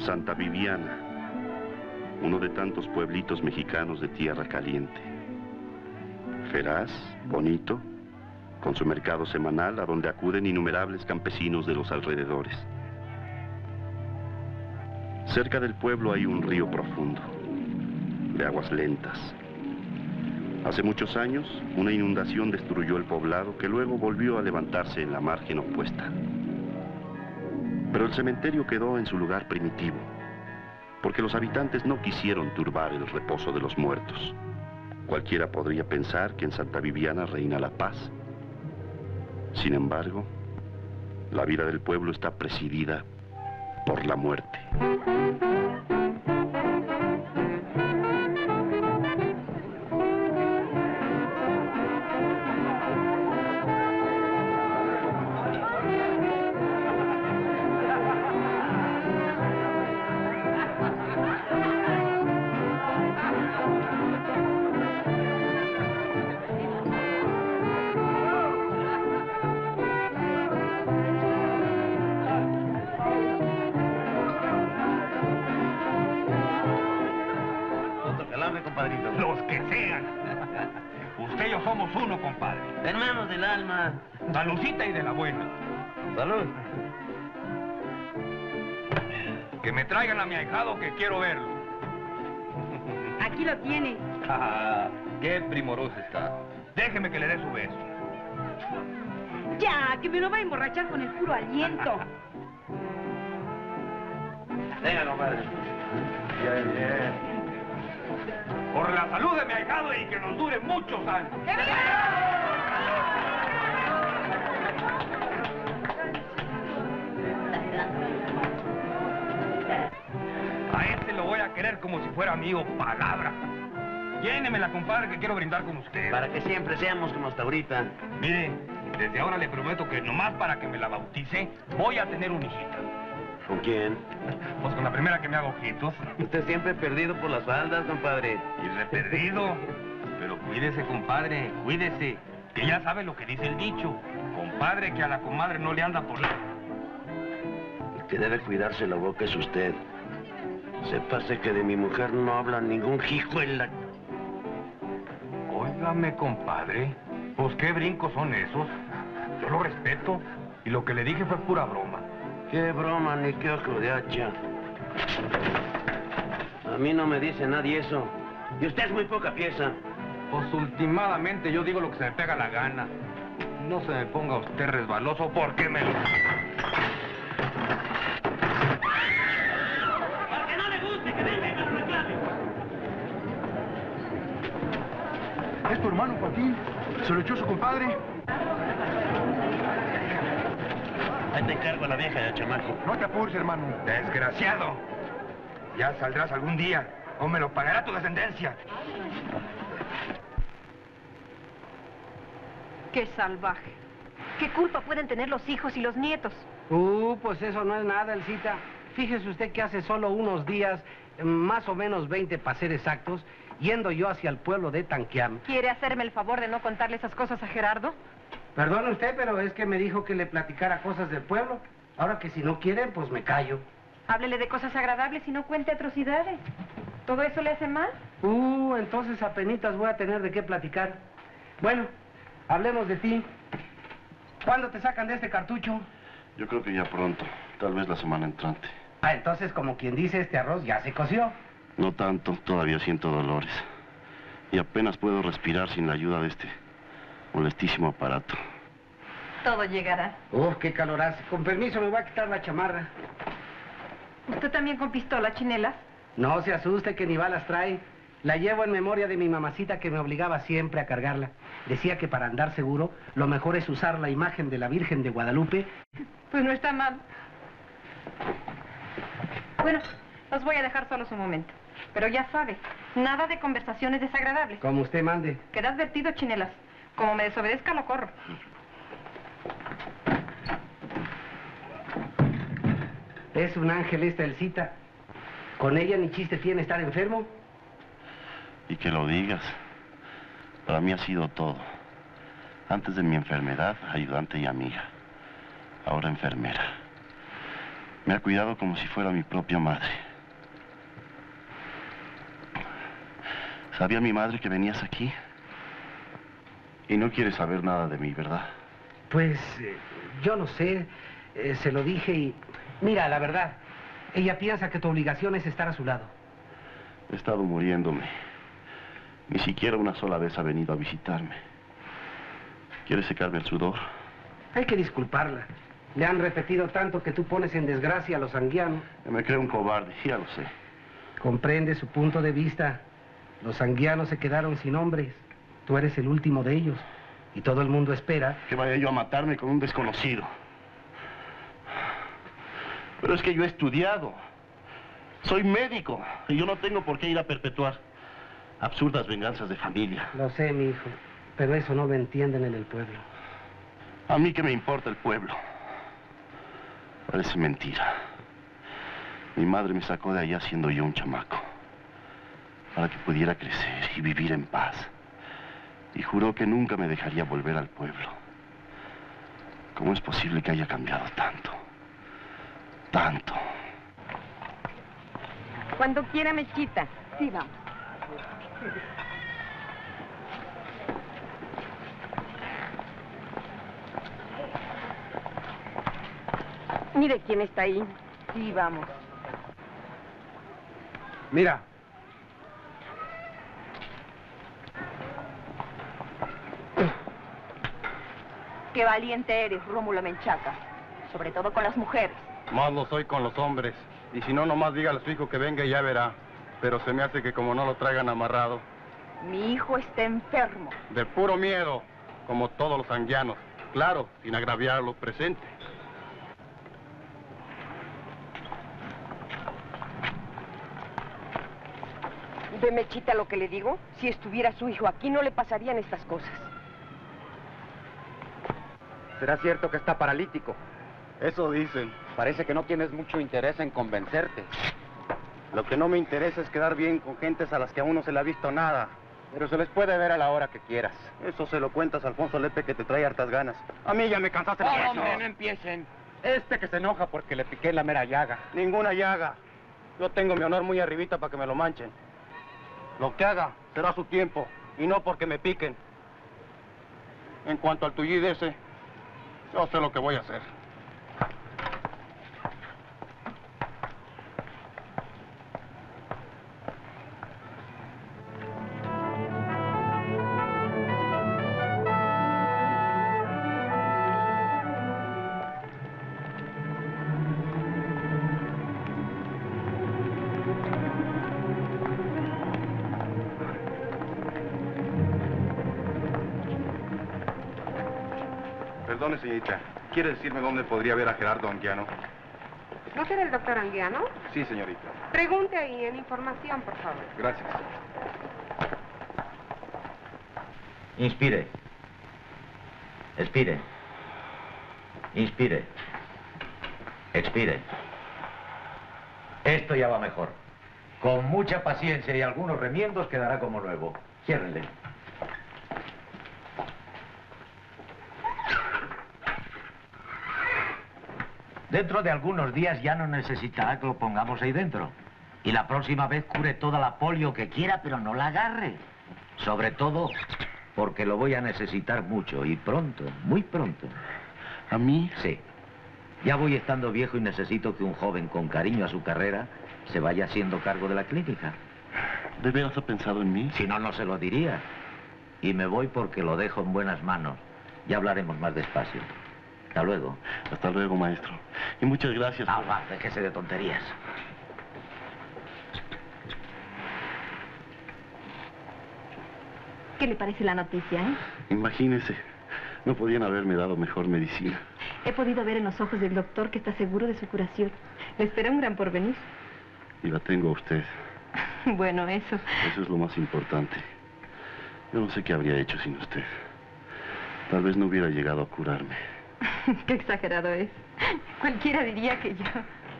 Santa Viviana, uno de tantos pueblitos mexicanos de tierra caliente. Feraz, bonito, con su mercado semanal a donde acuden innumerables campesinos de los alrededores. Cerca del pueblo hay un río profundo, de aguas lentas. Hace muchos años, una inundación destruyó el poblado que luego volvió a levantarse en la margen opuesta. Pero el cementerio quedó en su lugar primitivo, porque los habitantes no quisieron turbar el reposo de los muertos. Cualquiera podría pensar que en Santa Viviana reina la paz. Sin embargo, la vida del pueblo está presidida por la muerte. Compadrito. Los que sean. Usted y yo somos uno, compadre. Hermanos del alma. Saludcita y de la buena. Salud. Que me traigan a mi ahijado que quiero verlo. Aquí lo tiene. Qué primoroso está. Déjeme que le dé su beso. Ya, que me lo va a emborrachar con el puro aliento. Venga, compadre. Bien, bien. Por la salud de mi ahijado y que nos dure muchos años. A este lo voy a querer como si fuera amigo, palabra. Llénemela, compadre, que quiero brindar con usted. Para que siempre seamos como hasta ahorita. Mire, desde ahora le prometo que nomás para que me la bautice, voy a tener una hijita. ¿Con quién? Pues con la primera que me haga ojitos. Usted siempre perdido por las faldas, compadre. Y reperdido. Pero cuídese, compadre, cuídese. Que ya sabe lo que dice el dicho. Compadre que a la comadre no le anda por la... El que debe cuidarse la boca es usted. Sépase que de mi mujer no habla ningún hijo en la... Óigame, compadre. Pues qué brincos son esos. Yo lo respeto. Y lo que le dije fue pura broma. Qué broma, ni qué ojo de hacha. A mí no me dice nadie eso. Y usted es muy poca pieza. Pues últimamente yo digo lo que se me pega la gana. No se me ponga usted resbaloso porque me lo... Porque no le guste que venga y me lo reclame. Es tu hermano Joaquín. Se lo echó su compadre. Ahí te encargo a la vieja de chamaco. No te apures, hermano. Desgraciado. Ya saldrás algún día o me lo pagará tu descendencia. Qué salvaje. ¿Qué culpa pueden tener los hijos y los nietos? Pues eso no es nada, Elcita. Fíjese usted que hace solo unos días, más o menos 20 para ser exactos, yendo yo hacia el pueblo de Tanquiam. ¿Quiere hacerme el favor de no contarle esas cosas a Gerardo? Perdone usted, pero es que me dijo que le platicara cosas del pueblo. Ahora que si no quieren, pues me callo. Háblele de cosas agradables y no cuente atrocidades. ¿Todo eso le hace mal? Entonces apenitas voy a tener de qué platicar. Bueno, hablemos de ti. ¿Cuándo te sacan de este cartucho? Yo creo que ya pronto, tal vez la semana entrante. Entonces, como quien dice, este arroz ya se coció. No tanto, todavía siento dolores. Y apenas puedo respirar sin la ayuda de este molestísimo aparato. Todo llegará. Qué calor hace. Con permiso, me voy a quitar la chamarra. ¿Usted también con pistola, chinelas? No se asuste que ni balas trae. La llevo en memoria de mi mamacita que me obligaba siempre a cargarla. Decía que para andar seguro, lo mejor es usar la imagen de la Virgen de Guadalupe. Pues no está mal. Bueno, los voy a dejar solos un momento. Pero ya sabe, nada de conversaciones desagradables. Como usted mande. Queda advertido, chinelas. Como me desobedezca, lo corro. Es un ángel esta Elcita. Con ella ni chiste tiene estar enfermo. Y que lo digas. Para mí ha sido todo. Antes de mi enfermedad, ayudante y amiga. Ahora enfermera. Me ha cuidado como si fuera mi propia madre. ¿Sabía mi madre que venías aquí? Y no quieres saber nada de mí, ¿verdad? Pues, yo no sé. Se lo dije y... Mira, la verdad, ella piensa que tu obligación es estar a su lado. He estado muriéndome. Ni siquiera una sola vez ha venido a visitarme. ¿Quieres secarme el sudor? Hay que disculparla. Le han repetido tanto que tú pones en desgracia a los anguianos. Me creo un cobarde, ya lo sé. Comprende su punto de vista. Los anguianos se quedaron sin hombres. Tú eres el último de ellos. Y todo el mundo espera... Que vaya yo a matarme con un desconocido. Pero es que yo he estudiado. Soy médico. Y yo no tengo por qué ir a perpetuar absurdas venganzas de familia. Lo sé, mi hijo. Pero eso no lo entienden en el pueblo. A mí qué me importa el pueblo. Parece mentira. Mi madre me sacó de allá siendo yo un chamaco. Para que pudiera crecer y vivir en paz. Y juró que nunca me dejaría volver al pueblo. ¿Cómo es posible que haya cambiado tanto? Tanto. Cuando quiera, Mechita. Sí, vamos. Mire quién está ahí. Sí, vamos. Mira. Qué valiente eres, Rómulo Menchaca. Sobre todo con las mujeres. Más lo soy con los hombres. Y si no, nomás dígale a su hijo que venga y ya verá. Pero se me hace que como no lo traigan amarrado. Mi hijo está enfermo. De puro miedo, como todos los anguianos. Claro, sin agraviar a los presentes. ¿Ve, Mechita, lo que le digo? Si estuviera su hijo aquí, no le pasarían estas cosas. ¿Será cierto que está paralítico? Eso dicen. Parece que no tienes mucho interés en convencerte. Lo que no me interesa es quedar bien con gentes a las que aún no se le ha visto nada. Pero se les puede ver a la hora que quieras. Eso se lo cuentas a Alfonso Lepe, que te trae hartas ganas. A mí ya me cansaste de eso. ¡Hombre, no empiecen! Este que se enoja porque le piqué la mera llaga. Ninguna llaga. Yo tengo mi honor muy arribita para que me lo manchen. Lo que haga será a su tiempo, y no porque me piquen. En cuanto al tullid ese, yo sé lo que voy a hacer. Perdone, señorita. ¿Quiere decirme dónde podría ver a Gerardo Anguiano? ¿No será el doctor Anguiano? Sí, señorita. Pregunte ahí en información, por favor. Gracias. Inspire. Expire. Inspire. Expire. Esto ya va mejor. Con mucha paciencia y algunos remiendos quedará como nuevo. Ciérrenle. Dentro de algunos días ya no necesitará que lo pongamos ahí dentro. Y la próxima vez cure toda la polio que quiera, pero no la agarre. Sobre todo porque lo voy a necesitar mucho y pronto, muy pronto. ¿A mí? Sí. Ya voy estando viejo y necesito que un joven con cariño a su carrera se vaya haciendo cargo de la clínica. ¿De veras ha pensado en mí? Si no, no se lo diría. Y me voy porque lo dejo en buenas manos. Ya hablaremos más despacio. Hasta luego. Hasta luego, maestro. Y muchas gracias. Ah, va, déjese de tonterías. ¿Qué le parece la noticia, Imagínese, no podían haberme dado mejor medicina. He podido ver en los ojos del doctor que está seguro de su curación. Le espera un gran porvenir. Y la tengo a usted. Bueno, eso. Eso es lo más importante. Yo no sé qué habría hecho sin usted. Tal vez no hubiera llegado a curarme. Qué exagerado es. Cualquiera diría que yo...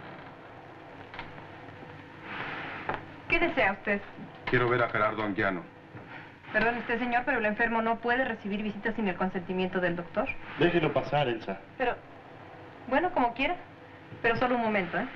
¿Qué desea usted? Quiero ver a Gerardo Anguiano. Perdone usted, señor, pero el enfermo no puede recibir visitas sin el consentimiento del doctor. Déjelo pasar, Elsa. Pero, bueno, como quiera. Pero solo un momento, ¿eh?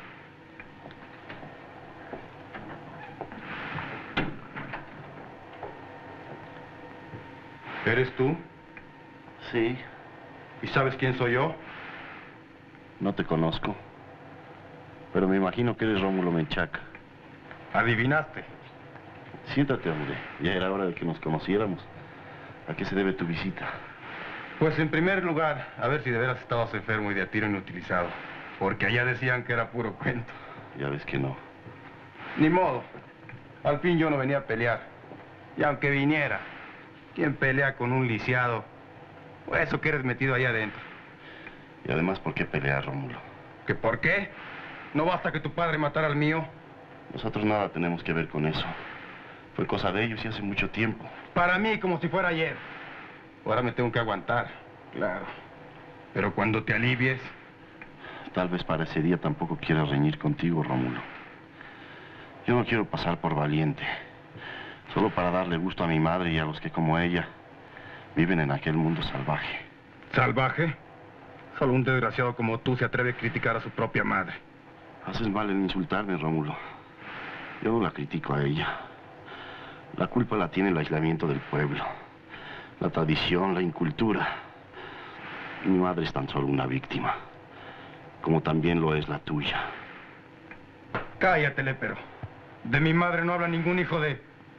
¿Eres tú? Sí, ¿Y sabes quién soy yo? no te conozco. Pero me imagino que eres Rómulo Menchaca. ¿Adivinaste? Siéntate, hombre. Ya era hora de que nos conociéramos. ¿A qué se debe tu visita? Pues en primer lugar, a ver si de veras estabas enfermo y de a tiro inutilizado. Porque allá decían que era puro cuento. Ya ves que no. Ni modo. Al fin yo no venía a pelear. Y aunque viniera, ¿quién pelea con un lisiado? O eso que eres metido allá adentro. Y además, ¿por qué pelear, Rómulo? ¿Que por qué? ¿No basta que tu padre matara al mío? Nosotros nada tenemos que ver con eso. Fue cosa de ellos y hace mucho tiempo. Para mí, como si fuera ayer. Ahora me tengo que aguantar, claro. Pero cuando te alivies... Tal vez para ese día tampoco quiera reñir contigo, Rómulo. Yo no quiero pasar por valiente. Solo para darle gusto a mi madre y a los que, como ella, viven en aquel mundo salvaje. ¿Salvaje? Solo un desgraciado como tú se atreve a criticar a su propia madre. Haces mal en insultarme, Rómulo. Yo no la critico a ella. La culpa la tiene el aislamiento del pueblo. La tradición, la incultura. Mi madre es tan solo una víctima. Como también lo es la tuya. Cállate, lépero. De mi madre no habla ningún hijo de...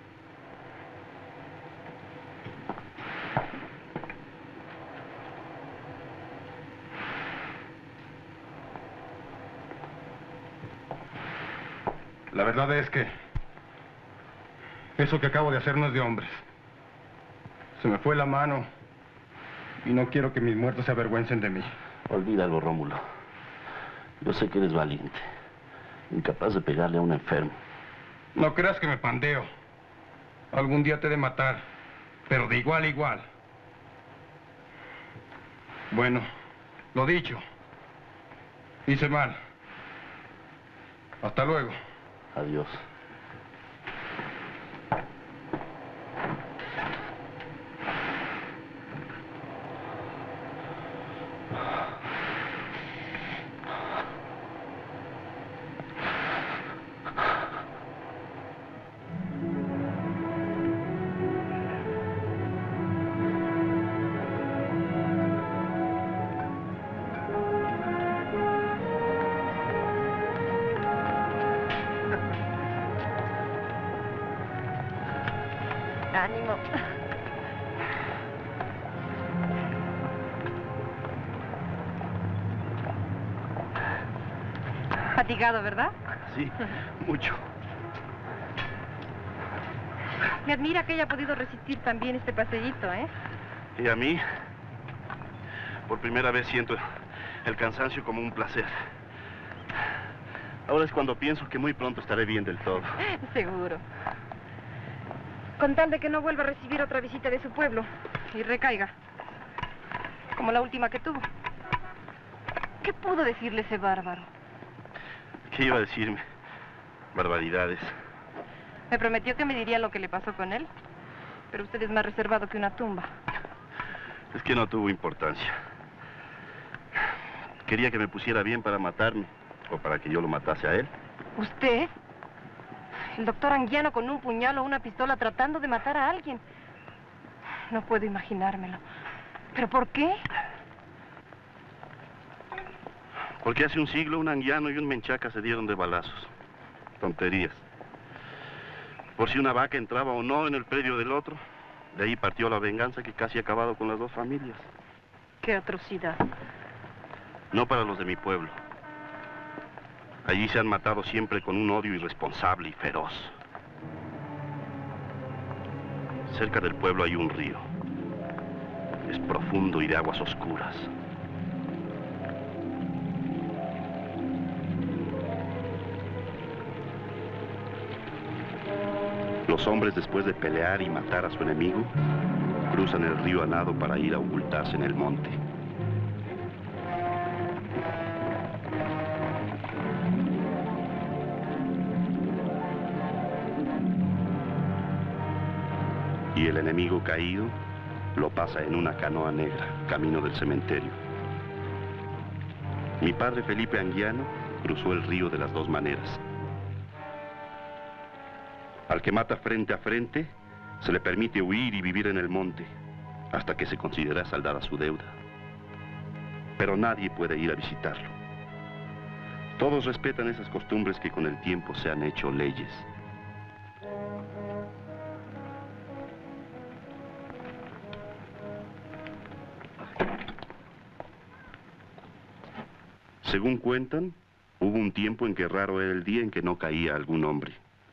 La verdad es que... eso que acabo de hacer no es de hombres. Se me fue la mano. Y no quiero que mis muertos se avergüencen de mí. Olvídalo, Rómulo. Yo sé que eres valiente. Incapaz de pegarle a un enfermo. No creas que me pandeo. Algún día te he de matar. Pero de igual a igual. Bueno, lo dicho. Hice mal. Hasta luego. Adiós. Ánimo. Fatigado, ¿verdad? Sí, mucho. Me admira que haya podido resistir también este paseíto, ¿eh? Y a mí, por primera vez siento el cansancio como un placer. Ahora es cuando pienso que muy pronto estaré bien del todo. Seguro. Con tal de que no vuelva a recibir otra visita de su pueblo y recaiga. Como la última que tuvo. ¿Qué pudo decirle ese bárbaro? ¿Qué iba a decirme? Barbaridades. Me prometió que me diría lo que le pasó con él. Pero usted es más reservado que una tumba. Es que no tuvo importancia. Quería que me pusiera bien para matarme. O para que yo lo matase a él. ¿Usted? El doctor Anguiano con un puñal o una pistola tratando de matar a alguien. No puedo imaginármelo. ¿Pero por qué? Porque hace un siglo un Anguiano y un Menchaca se dieron de balazos. Tonterías. Por si una vaca entraba o no en el predio del otro, de ahí partió la venganza que casi ha acabado con las dos familias. ¡Qué atrocidad! No para los de mi pueblo. Allí se han matado siempre con un odio irresponsable y feroz. Cerca del pueblo hay un río. Es profundo y de aguas oscuras. Los hombres, después de pelear y matar a su enemigo, cruzan el río a nado para ir a ocultarse en el monte. Y el enemigo caído lo pasa en una canoa negra, camino del cementerio. Mi padre Felipe Anguiano cruzó el río de las dos maneras. Al que mata frente a frente, se le permite huir y vivir en el monte, hasta que se considera saldada su deuda. Pero nadie puede ir a visitarlo. Todos respetan esas costumbres que con el tiempo se han hecho leyes. Según cuentan, hubo un tiempo en que raro era el día en que no caía algún hombre.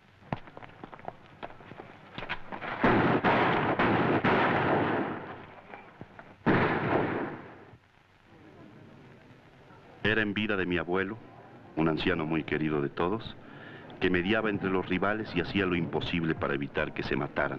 Era en vida de mi abuelo, un anciano muy querido de todos, que mediaba entre los rivales y hacía lo imposible para evitar que se mataran.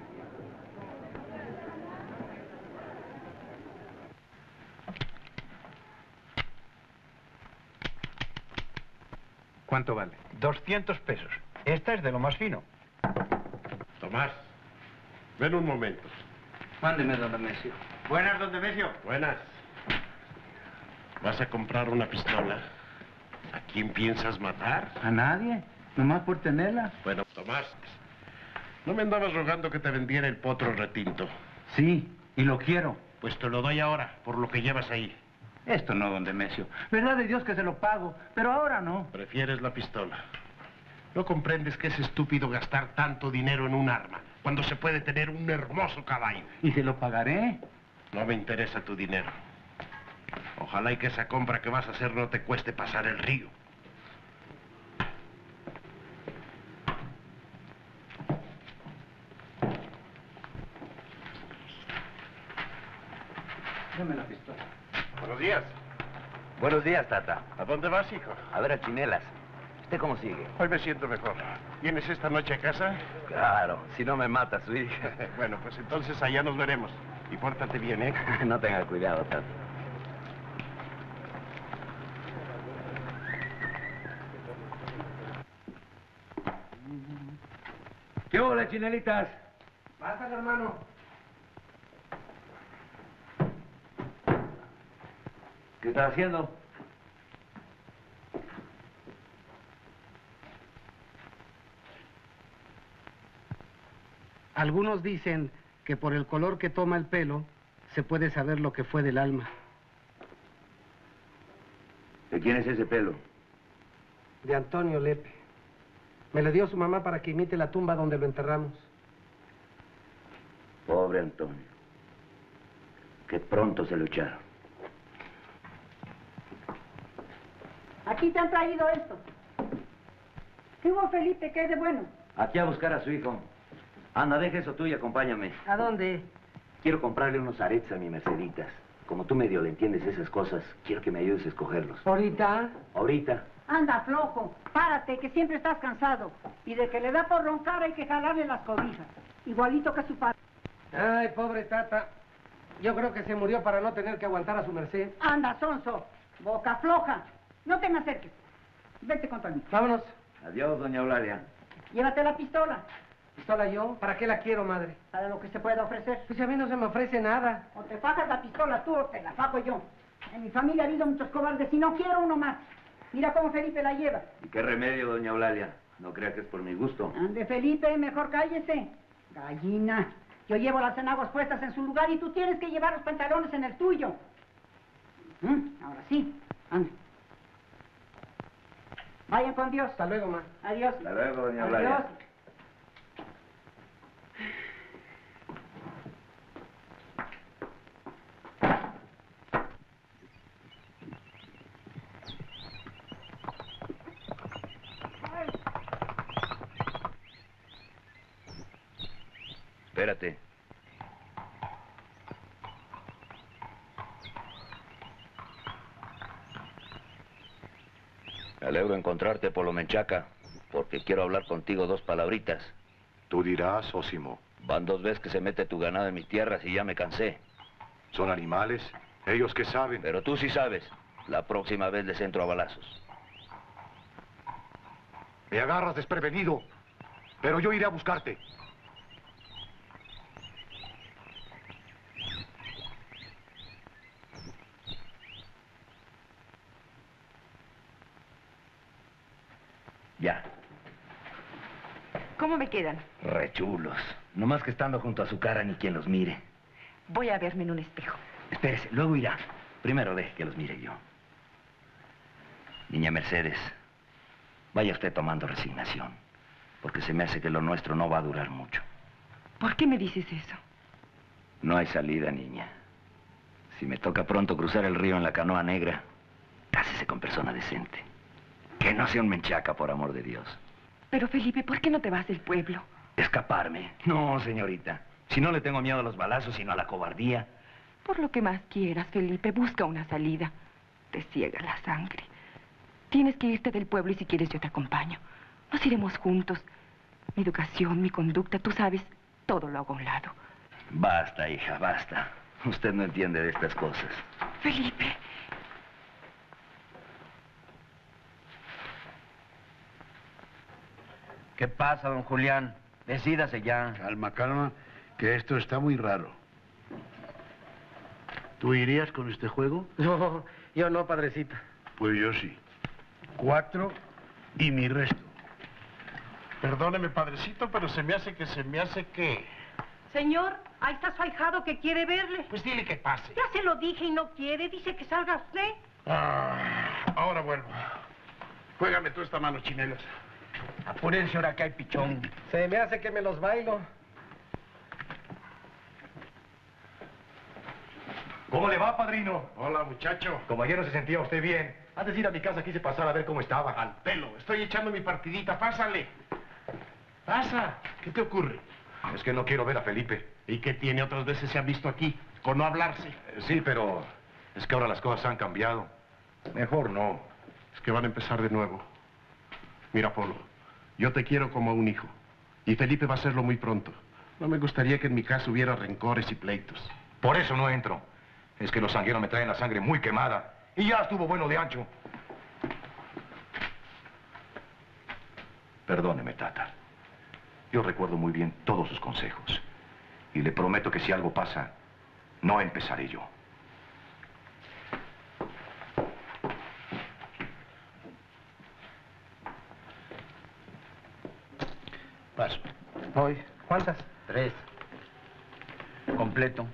¿Cuánto vale? 200 pesos. Esta es de lo más fino. Tomás, ven un momento. Mándeme, don Nemesio. Buenas, don Nemesio. Buenas. ¿Vas a comprar una pistola? ¿A quién piensas matar? ¿A nadie? Nomás por tenerla. Bueno, Tomás, ¿no me andabas rogando que te vendiera el potro retinto? Sí, y lo quiero. Pues te lo doy ahora, por lo que llevas ahí. Esto no, don Nemesio. Verdad de Dios que se lo pago, pero ahora no. Prefieres la pistola. ¿No comprendes que es estúpido gastar tanto dinero en un arma, cuando se puede tener un hermoso caballo? ¿Y se lo pagaré? No me interesa tu dinero. Ojalá y que esa compra que vas a hacer no te cueste pasar el río. Dame la pistola. Buenos días. Buenos días, Tata. ¿A dónde vas, hijo? A ver a Chinelas. ¿Usted cómo sigue? Hoy me siento mejor. ¿Vienes esta noche a casa? Claro, si no me mata su hija. Bueno, pues entonces allá nos veremos. Y pórtate bien, ¿eh? No tenga cuidado, Tata. ¿Qué hola, Chinelitas? Pásale, hermano. ¿Qué estás haciendo? Algunos dicen que por el color que toma el pelo se puede saber lo que fue del alma. ¿De quién es ese pelo? De Antonio Lepe. Me lo dio su mamá para que imite la tumba donde lo enterramos. Pobre Antonio. Que pronto se lo echaron. Aquí te han traído esto. ¿Qué hubo, Felipe? ¿Qué hay de bueno? Aquí a buscar a su hijo. Anda, deja eso tú y acompáñame. ¿A dónde? Quiero comprarle unos aretes a mi Merceditas. Como tú medio le entiendes esas cosas, quiero que me ayudes a escogerlos. ¿Ahorita? Ahorita. Anda, flojo. Párate, que siempre estás cansado. Y de que le da por roncar hay que jalarle las cobijas. Igualito que su padre. Ay, pobre Tata. Yo creo que se murió para no tener que aguantar a su merced. Anda, sonso. Boca floja. No te me acerques. Vete con Tony. Vámonos. Adiós, doña Eulalia. Llévate la pistola. ¿Pistola yo? ¿Para qué la quiero, madre? Para lo que se pueda ofrecer. Pues a mí no se me ofrece nada. O te fajas la pistola tú o te la fajo yo. En mi familia ha habido muchos cobardes y no quiero uno más. Mira cómo Felipe la lleva. ¿Y qué remedio, doña Eulalia? No crea que es por mi gusto. Ande, Felipe, mejor cállese. Gallina. Yo llevo las enaguas puestas en su lugar y tú tienes que llevar los pantalones en el tuyo. Ahora sí. Ande. Vayan con Dios. Hasta luego, ma. Adiós. Hasta luego, doña Adiós. Eulalia. Espérate. Me alegro encontrarte, Polo Menchaca, porque quiero hablar contigo 2 palabritas. Tú dirás, Osimo. Van 2 veces que se mete tu ganado en mis tierras y ya me cansé. Son animales, ellos que saben. Pero tú sí sabes. La próxima vez les entro a balazos. Me agarras desprevenido, pero yo iré a buscarte. Ya. ¿Cómo me quedan? Rechulos. No más que estando junto a su cara ni quien los mire. Voy a verme en un espejo. Espérese, luego irá. Primero deje que los mire yo. Niña Mercedes, vaya usted tomando resignación, porque se me hace que lo nuestro no va a durar mucho. ¿Por qué me dices eso? No hay salida, niña. Si me toca pronto cruzar el río en la canoa negra, cásese con persona decente. Que no sea un menchaca, por amor de Dios. Pero, Felipe, ¿por qué no te vas del pueblo? ¿Escaparme? No, señorita. Si no le tengo miedo a los balazos, sino a la cobardía. Por lo que más quieras, Felipe, busca una salida. Te ciega la sangre. Tienes que irte del pueblo y si quieres yo te acompaño. Nos iremos juntos. Mi educación, mi conducta, tú sabes, todo lo hago a un lado. Basta, hija, basta. Usted no entiende de estas cosas. Felipe. ¿Qué pasa, don Julián? Decídase ya. Calma, calma, que esto está muy raro. ¿Tú irías con este juego? No, yo no, padrecita. Pues yo sí. 4 y mi resto. Perdóneme, padrecito, pero se me hace que... Señor, ahí está su ahijado que quiere verle. Pues dile que pase. Ya se lo dije y no quiere. Dice que salga usted. Ahora vuelvo. Juégame tú esta mano, chinelas. Apúrense ahora que hay pichón. Se me hace que me los bailo. ¿Cómo le va, padrino? Hola, muchacho. Como ayer no se sentía usted bien, antes de ir a mi casa quise pasar a ver cómo estaba. Al pelo. Estoy echando mi partidita. Pásale. Pasa. ¿Qué te ocurre? Es que no quiero ver a Felipe. ¿Y qué tiene? Otras veces se ha visto aquí, con no hablarse. Sí, pero es que ahora las cosas han cambiado. Mejor no. Es que van a empezar de nuevo. Mira, Polo, yo te quiero como a un hijo. Y Felipe va a serlo muy pronto. No me gustaría que en mi casa hubiera rencores y pleitos. Por eso no entro. Es que los sangueros me traen la sangre muy quemada. Y ya estuvo bueno de ancho. Perdóneme, Tata. Yo recuerdo muy bien todos sus consejos. Y le prometo que si algo pasa, no empezaré yo. Paso. Voy. ¿Cuántas? 3. Completo.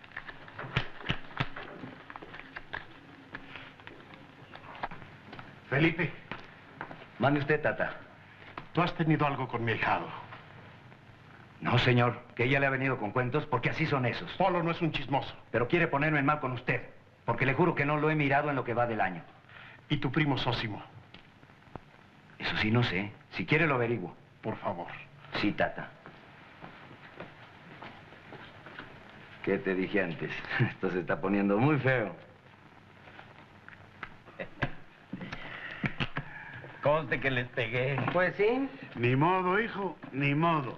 Felipe. Mande usted, Tata. ¿Tú has tenido algo con mi ahijado? No, señor, que ella le ha venido con cuentos porque así son esos. Polo no es un chismoso. Pero quiere ponerme en mal con usted, porque le juro que no lo he mirado en lo que va del año. ¿Y tu primo Sósimo? Eso sí, no sé. Si quiere lo averiguo. Por favor. Sí, Tata. ¿Qué te dije antes? Esto se está poniendo muy feo. Conste que les pegué. Pues sí. Ni modo, hijo, ni modo.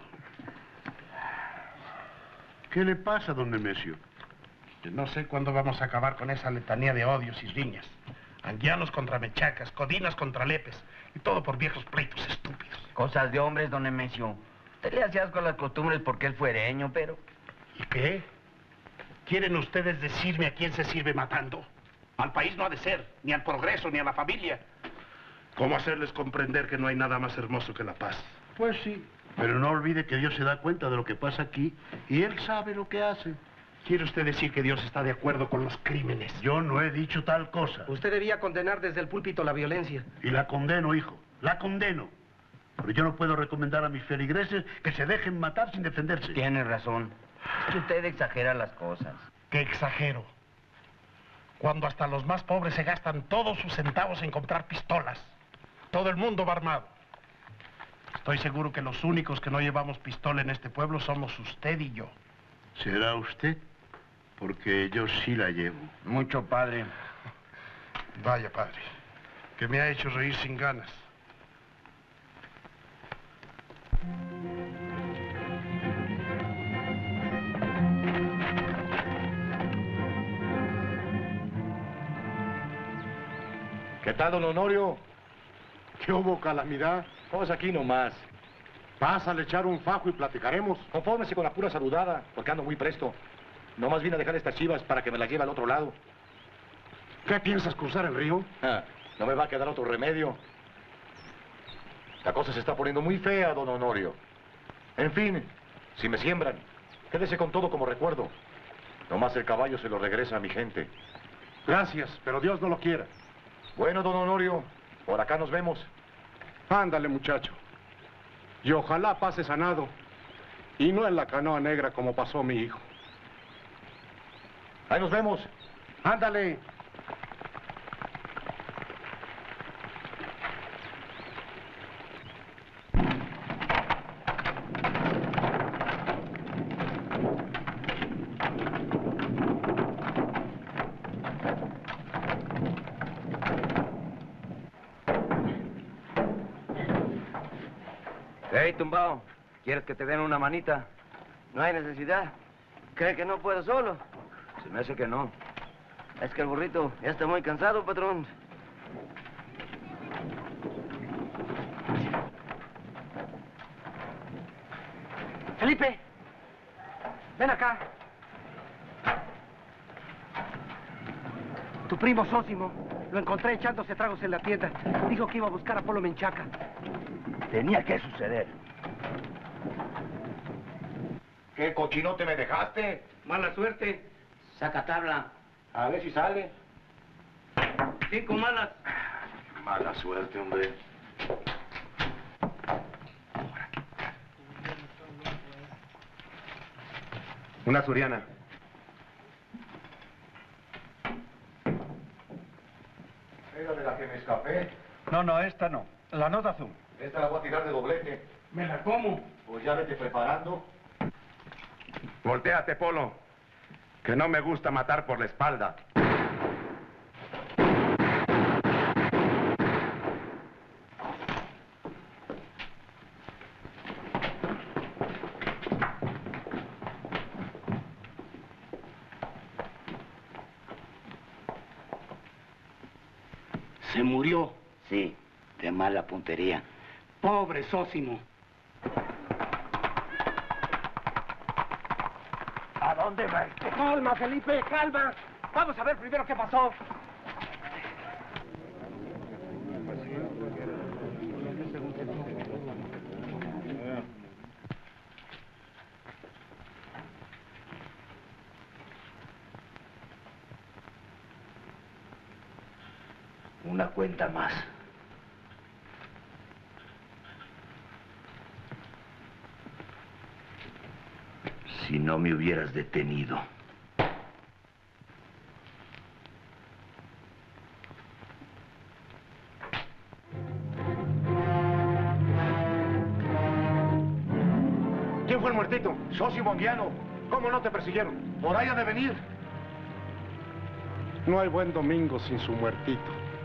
¿Qué le pasa, don Nemesio? No sé cuándo vamos a acabar con esa letanía de odios y riñas. Anguianos contra mechacas, codinas contra lepes. Y todo por viejos pleitos estúpidos. Cosas de hombres, don Nemesio. Usted le hacía asco a las costumbres porque él fuereño, pero... ¿Y qué? ¿Quieren ustedes decirme a quién se sirve matando? Al país no ha de ser, ni al progreso, ni a la familia. ¿Cómo hacerles comprender que no hay nada más hermoso que la paz? Pues sí, pero no olvide que Dios se da cuenta de lo que pasa aquí y Él sabe lo que hace. ¿Quiere usted decir que Dios está de acuerdo con los crímenes? Yo no he dicho tal cosa. Usted debía condenar desde el púlpito la violencia. Y la condeno, hijo, la condeno. Pero yo no puedo recomendar a mis feligreses que se dejen matar sin defenderse. Tiene razón. Es que usted exagera las cosas. ¿Qué exagero? Cuando hasta los más pobres se gastan todos sus centavos en comprar pistolas. Todo el mundo va armado. Estoy seguro que los únicos que no llevamos pistola en este pueblo somos usted y yo. ¿Será usted? Porque yo sí la llevo. Mucho, padre. Vaya, padre, que me ha hecho reír sin ganas. ¿Qué tal, don Honorio? ¿Qué hubo, calamidad? Vamos aquí nomás. Pásale a echar un fajo y platicaremos. Confórmese con la pura saludada, porque ando muy presto. Nomás vine a dejar estas chivas para que me las lleve al otro lado. ¿Qué piensas, cruzar el río? No me va a quedar otro remedio. La cosa se está poniendo muy fea, don Honorio. En fin, si me siembran, quédese con todo como recuerdo. Nomás el caballo se lo regresa a mi gente. Gracias, pero Dios no lo quiera. Bueno, don Honorio, por acá nos vemos. Ándale, muchacho. Y ojalá pase sanado. Y no en la canoa negra como pasó mi hijo. Ahí nos vemos. Ándale. Hey, tumbao, ¿quieres que te den una manita? No hay necesidad. ¿Cree que no puedo solo? Se me hace que no. Es que el burrito ya está muy cansado, patrón. Felipe, ven acá. Tu primo Sósimo, lo encontré echándose tragos en la tienda. Dijo que iba a buscar a Polo Menchaca. Tenía que suceder. ¿Qué cochinote me dejaste? Mala suerte. Saca tabla. A ver si sale. 5 malas. Mala suerte, hombre. Una suriana. ¿Era de la que me escapé? No, esta no. La nota azul. Esta la voy a tirar de doblete. ¿Me la como? Pues ya vete preparando. Voltéate, Polo. Que no me gusta matar por la espalda. ¿Se murió? Sí, de mala puntería. Pobre Sósimo. ¿A dónde va este? Calma, Felipe, calma. Vamos a ver primero qué pasó. Una cuenta más. Si no me hubieras detenido. ¿Quién fue el muertito? Sósimo Anguiano. ¿Cómo no te persiguieron? Por ahí ha de venir. No hay buen domingo sin su muertito.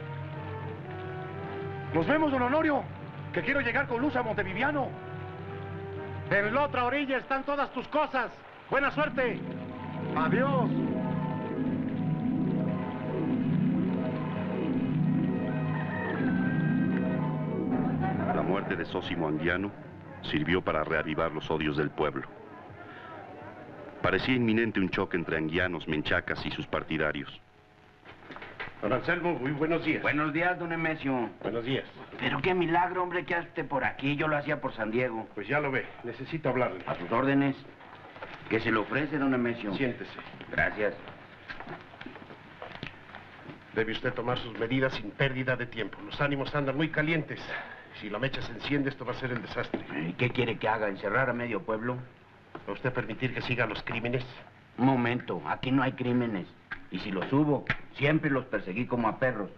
Nos vemos, don Honorio, que quiero llegar con luz a Monteviviano. En la otra orilla están todas tus cosas. Buena suerte. Adiós. La muerte de Sósimo Anguiano sirvió para reavivar los odios del pueblo. Parecía inminente un choque entre anguianos, menchacas y sus partidarios. Don Anselmo, muy buenos días. Buenos días, don Nemesio. Buenos días. Pero qué milagro, hombre, que hace por aquí. Yo lo hacía por San Diego. Pues ya lo ve. Necesito hablarle. A sus órdenes. ¿Qué se le ofrece, don Nemesio? Siéntese. Gracias. Debe usted tomar sus medidas sin pérdida de tiempo. Los ánimos andan muy calientes. Si la mecha se enciende, esto va a ser el desastre. ¿Y qué quiere que haga? ¿Encerrar a medio pueblo? ¿Va usted a permitir que sigan los crímenes? Un momento, aquí no hay crímenes. Y si los hubo, siempre los perseguí como a perros.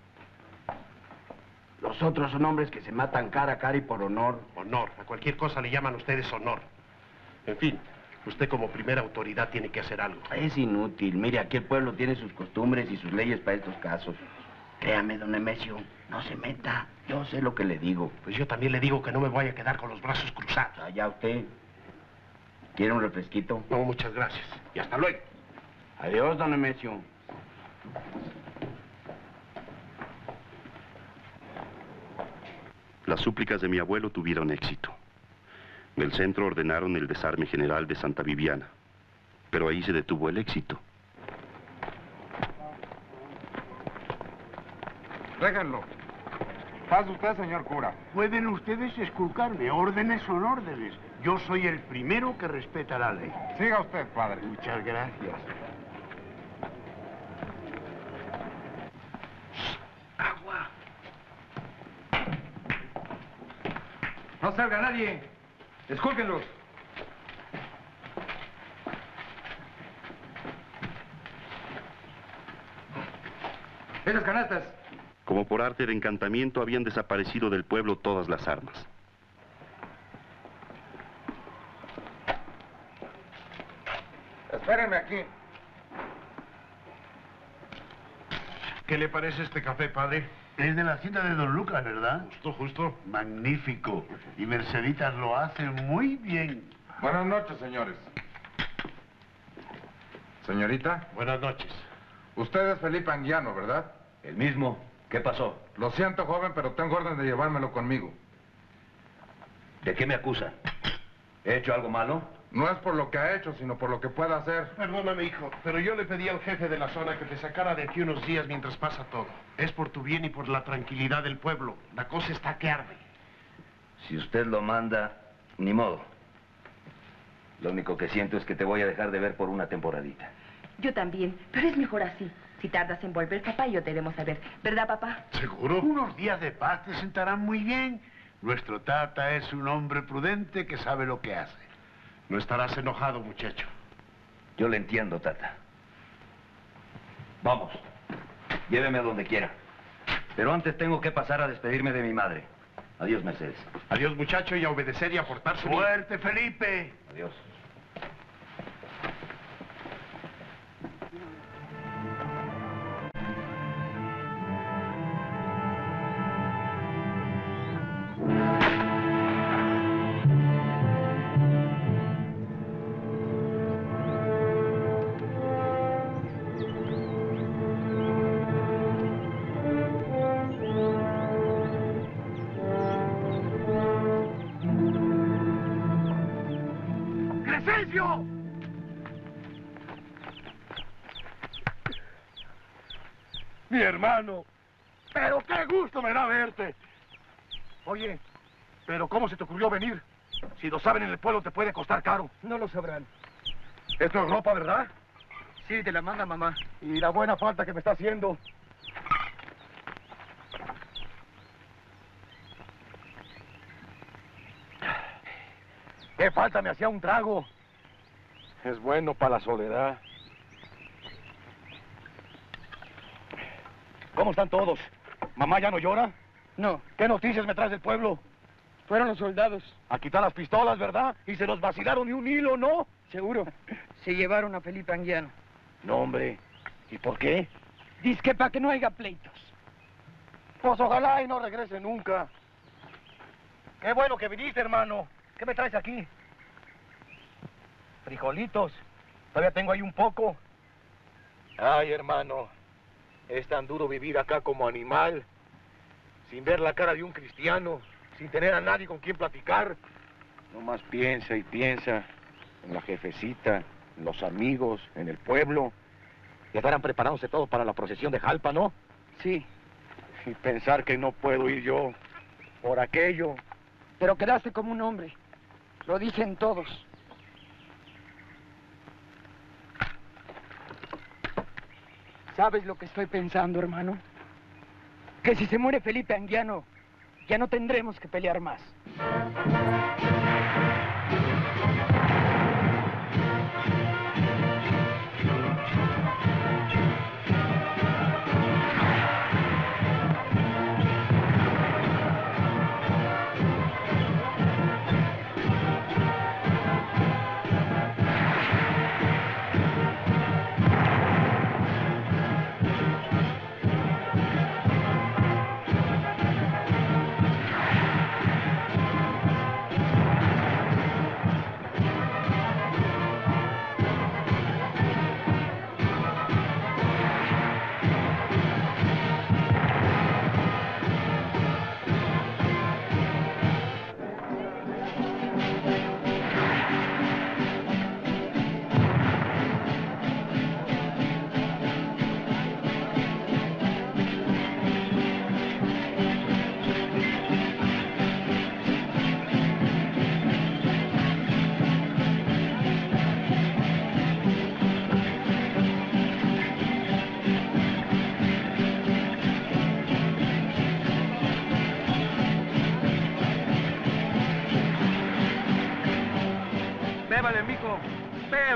Los otros son hombres que se matan cara a cara y por honor. Honor. A cualquier cosa le llaman ustedes honor. En fin, usted como primera autoridad tiene que hacer algo. Es inútil. Mire, aquí el pueblo tiene sus costumbres y sus leyes para estos casos. Créame, don Nemesio, no se meta. Yo sé lo que le digo. Pues yo también le digo que no me voy a quedar con los brazos cruzados. Allá usted. ¿Quiere un refresquito? No, muchas gracias. Y hasta luego. Adiós, don Nemesio. Las súplicas de mi abuelo tuvieron éxito. Del centro ordenaron el desarme general de Santa Viviana, pero ahí se detuvo el éxito. Tráiganlo. Pase usted, señor cura. Pueden ustedes esculcarme. Órdenes son órdenes. Yo soy el primero que respeta la ley. Siga usted, padre. Muchas gracias. ¡Agua! No salga nadie. Escúlquenlos. Esas canastas. Como por arte de encantamiento habían desaparecido del pueblo todas las armas. Espérenme aquí. ¿Qué le parece este café, padre? Es de la hacienda de don Lucas, ¿verdad? Justo, justo. Magnífico. Y Merceditas lo hace muy bien. Buenas noches, señores. Señorita. Buenas noches. Usted es Felipe Anguiano, ¿verdad? El mismo. ¿Qué pasó? Lo siento, joven, pero tengo orden de llevármelo conmigo. ¿De qué me acusa? ¿He hecho algo malo? No es por lo que ha hecho, sino por lo que pueda hacer. Perdóname, hijo, pero yo le pedí al jefe de la zona que te sacara de aquí unos días mientras pasa todo. Es por tu bien y por la tranquilidad del pueblo. La cosa está que arde. Si usted lo manda, ni modo. Lo único que siento es que te voy a dejar de ver por una temporadita. Yo también, pero es mejor así. Si tardas en volver, papá y yo te iremos a ver. ¿Verdad, papá? ¿Seguro? Unos días de paz te sentarán muy bien. Nuestro tata es un hombre prudente que sabe lo que hace. No estarás enojado, muchacho. Yo le entiendo, tata. Vamos, lléveme a donde quiera. Pero antes tengo que pasar a despedirme de mi madre. Adiós, Mercedes. Adiós, muchacho, y a obedecer y a portarse bien. ¡Suerte, Felipe! Adiós. ¡Crescencio! Mi hermano. Pero qué gusto me da verte. Oye, pero ¿cómo se te ocurrió venir? Si lo saben en el pueblo te puede costar caro. No lo sabrán. Esto es ropa, ¿verdad? Sí, te la manda mamá. Y la buena falta que me está haciendo. ¿Qué falta me hacía un trago? Es bueno para la soledad. ¿Cómo están todos? ¿Mamá ya no llora? No, ¿Qué noticias me traes del pueblo? fueron los soldados. A quitar las pistolas, ¿verdad? Y se los vacilaron ni un hilo, ¿no? Seguro. Se llevaron a Felipe Anguiano. No, hombre. ¿Y por qué? Dice que para que no haya pleitos. Pues ojalá y no regrese nunca. Qué bueno que viniste, hermano. ¿Qué me traes aquí? Frijolitos. Todavía tengo ahí un poco. Ay, hermano. Es tan duro vivir acá como animal. Sin ver la cara de un cristiano. Sin tener a nadie con quien platicar. Nomás piensa y piensa en la jefecita, en los amigos, en el pueblo. Ya estarán preparándose todos para la procesión de Jalpa, ¿no? Sí. Y pensar que no puedo ir yo por aquello. Pero quedaste como un hombre. Lo dicen todos. ¿Sabes lo que estoy pensando, hermano? Que si se muere Felipe Anguiano, ya no tendremos que pelear más.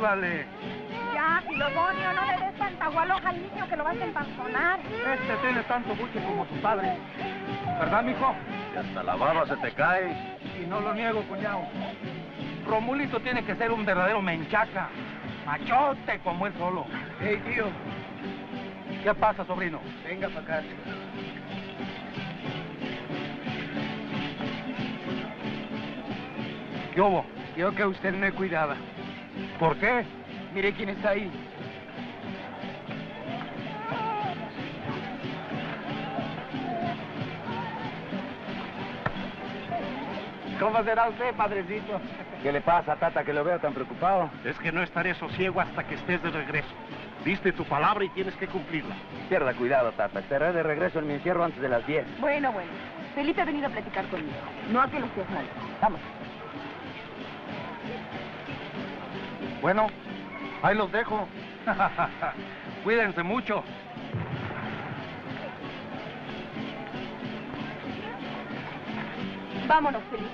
Muévale. Ya, Filogonio, no le des tanta gualoja al niño que lo vas a empanzonar. Este tiene tanto buche como su padre. ¿Verdad, mijo? Y hasta la baba se te cae. Y no lo niego, cuñado. Romulito tiene que ser un verdadero menchaca. Machote como él solo. Hey, tío. ¿Qué pasa, sobrino? Venga para acá. ¿Qué hubo? Yo que usted me cuidaba. ¿Por qué? Mire quién está ahí. ¿Cómo será usted, padrecito? ¿Qué le pasa, Tata, que lo veo tan preocupado? Es que no estaré sosiego hasta que estés de regreso. Diste tu palabra y tienes que cumplirla. Pierda cuidado, Tata. Estaré de regreso en mi encierro antes de las 10. Bueno. Felipe ha venido a platicar conmigo. No a que lo seas mal. Vamos. Bueno, ahí los dejo. Cuídense mucho. Vámonos, Felipe.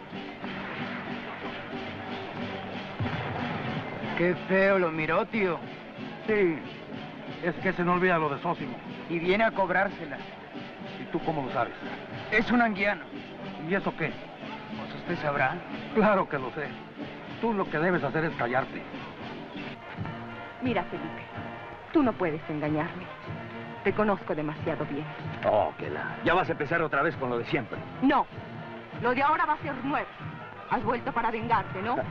Qué feo lo miró, tío. Sí, es que se no olvida lo de Sósimo. Y viene a cobrársela. ¿Y tú cómo lo sabes? Es un anguiano. ¿Y eso qué? Pues usted sabrá. Claro que lo sé. Tú lo que debes hacer es callarte. Mira, Felipe, tú no puedes engañarme. Te conozco demasiado bien. Oh, ya vas a empezar otra vez con lo de siempre. No, lo de ahora va a ser nuevo. Has vuelto para vengarte, ¿no?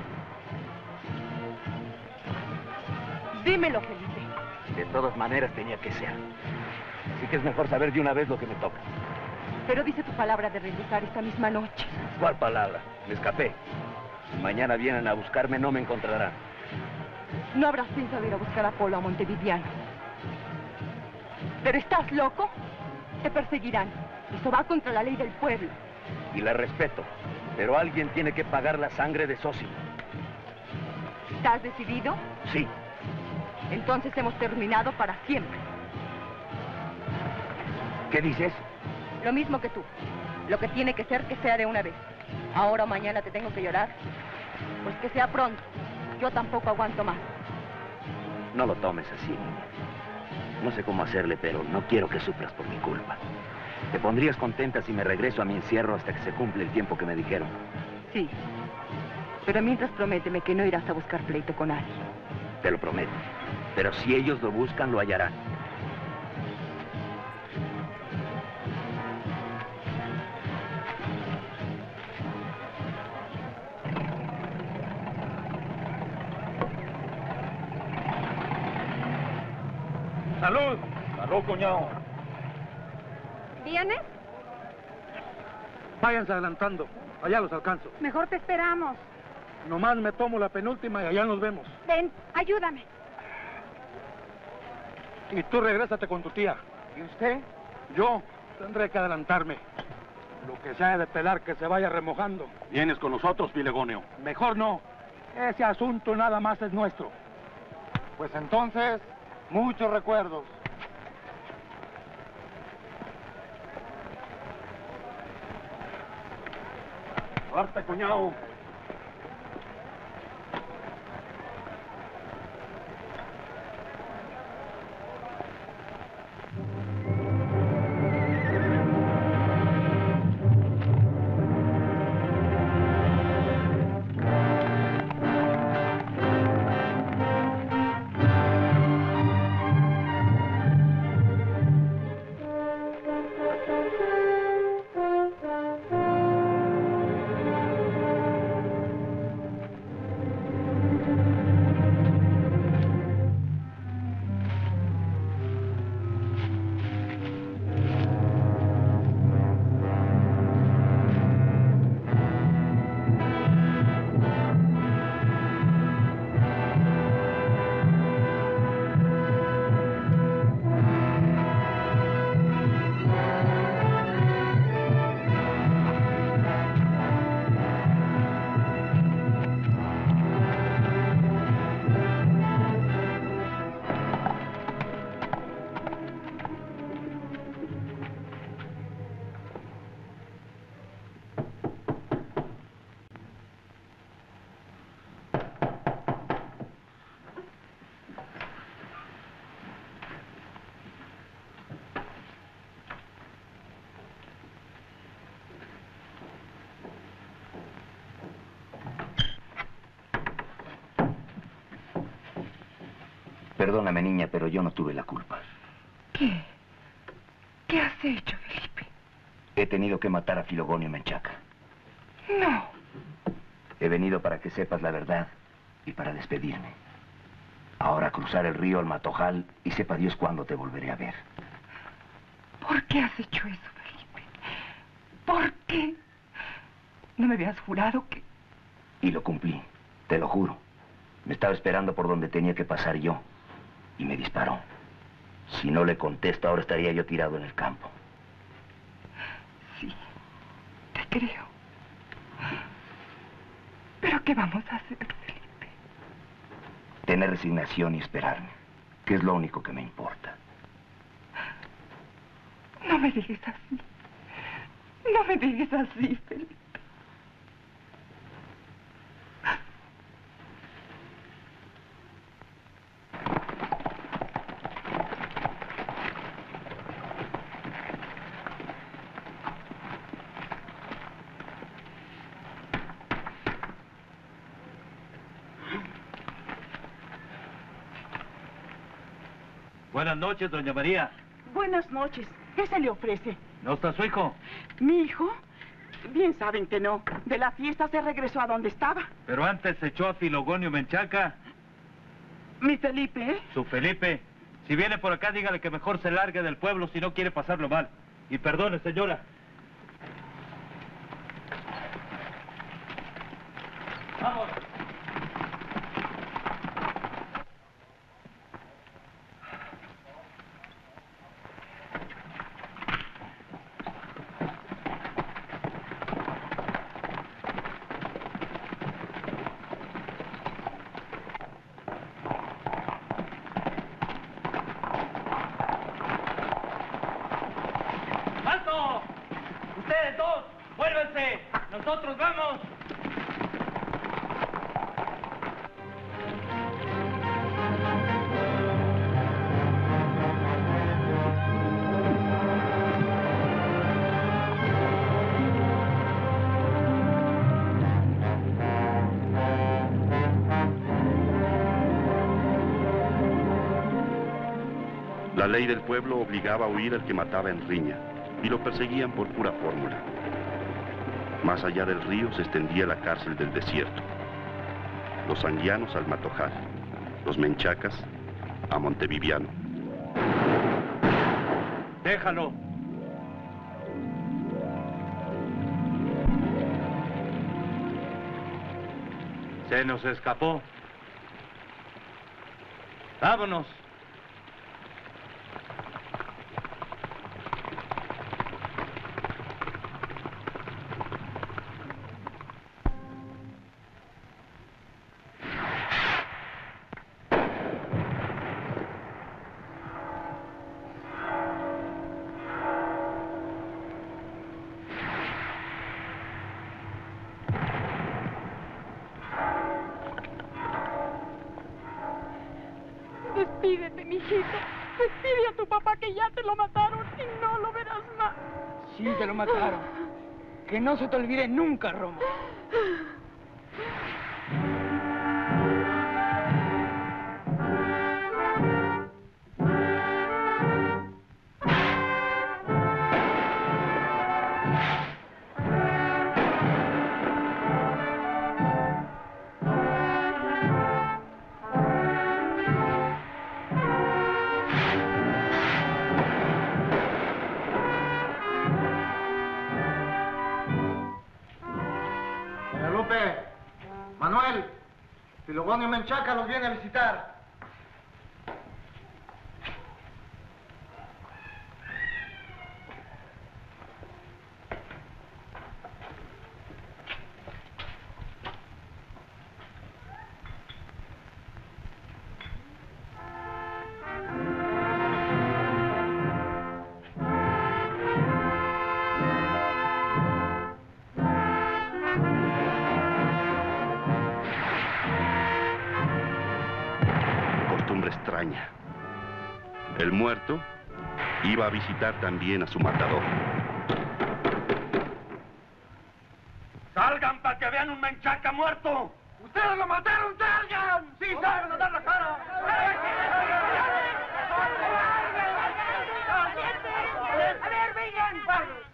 Dímelo, Felipe. De todas maneras tenía que ser. Así que es mejor saber de una vez lo que me toca. Pero dice tu palabra de regresar esta misma noche. ¿Cuál palabra? Me escapé. Si mañana vienen a buscarme, no me encontrarán. No habrás pensado ir a buscar a Polo a Montevidiano. ¿Pero estás loco? Te perseguirán. Eso va contra la ley del pueblo. Y la respeto. Pero alguien tiene que pagar la sangre de Sósimo. ¿Estás decidido? Sí. Entonces hemos terminado para siempre. ¿Qué dices? Lo mismo que tú. Lo que tiene que ser, que sea de una vez. Ahora o mañana te tengo que llorar. Pues que sea pronto. Yo tampoco aguanto más. No lo tomes así. No sé cómo hacerle, pero no quiero que sufras por mi culpa. ¿Te pondrías contenta si me regreso a mi encierro hasta que se cumple el tiempo que me dijeron? Sí. Pero mientras prométeme que no irás a buscar pleito con nadie. Te lo prometo. Pero si ellos lo buscan, lo hallarán. ¡Salud! ¡Salud, cuñado! ¿Vienes? Váyanse adelantando. Allá los alcanzo. Mejor te esperamos. Nomás me tomo la penúltima y allá nos vemos. Ven, ayúdame. Y tú regrésate con tu tía. ¿Y usted? Yo tendré que adelantarme. Lo que se haya de pelar, que se vaya remojando. ¿Vienes con nosotros, Filegonio? Mejor no. Ese asunto nada más es nuestro. Pues entonces, muchos recuerdos. Suerte, cuñado. Perdóname, niña, pero yo no tuve la culpa. ¿Qué? ¿Qué has hecho, Felipe? He tenido que matar a Filogonio Menchaca. No. He venido para que sepas la verdad y para despedirme. Ahora cruzar el río al Matojal y sepa Dios cuándo te volveré a ver. ¿Por qué has hecho eso, Felipe? ¿Por qué? ¿No me habías jurado que...? Y lo cumplí, te lo juro. Me estaba esperando por donde tenía que pasar yo. Y me disparó. Si no le contesto, ahora estaría yo tirado en el campo. Sí, te creo. ¿Pero qué vamos a hacer, Felipe? Tener resignación y esperarme, que es lo único que me importa. No me dejes así. No me dejes así, Felipe. Buenas noches, doña María. Buenas noches. ¿Qué se le ofrece? ¿No está su hijo? ¿Mi hijo? Bien saben que no. De la fiesta se regresó a donde estaba. Pero antes se echó a Filogonio Menchaca. ¿Mi Felipe, eh? Su Felipe. Si viene por acá, dígale que mejor se largue del pueblo si no quiere pasarlo mal. Y perdone, señora. ¡Vamos! ¡Alto! ¡Ustedes dos! ¡Vuélvense! ¡Nosotros vamos! La ley del pueblo obligaba a huir al que mataba en riña, y lo perseguían por pura fórmula. Más allá del río se extendía la cárcel del desierto. Los anguianos al Matojal, los menchacas a Monteviviano. ¡Déjalo! Se nos escapó. ¡Vámonos! Despídete, mijito. Despide a tu papá que ya te lo mataron y no lo verás más. Sí, te lo mataron. Que no se te olvide nunca, Roma. Manuel, Filogonio Menchaca los viene a visitar. Extraña. El muerto iba a visitar también a su matador. ¡Salgan para que vean un menchaca muerto! ¡Ustedes lo mataron, salgan! ¡Sí, salgan a dar la cara! ¡A ver, vengan!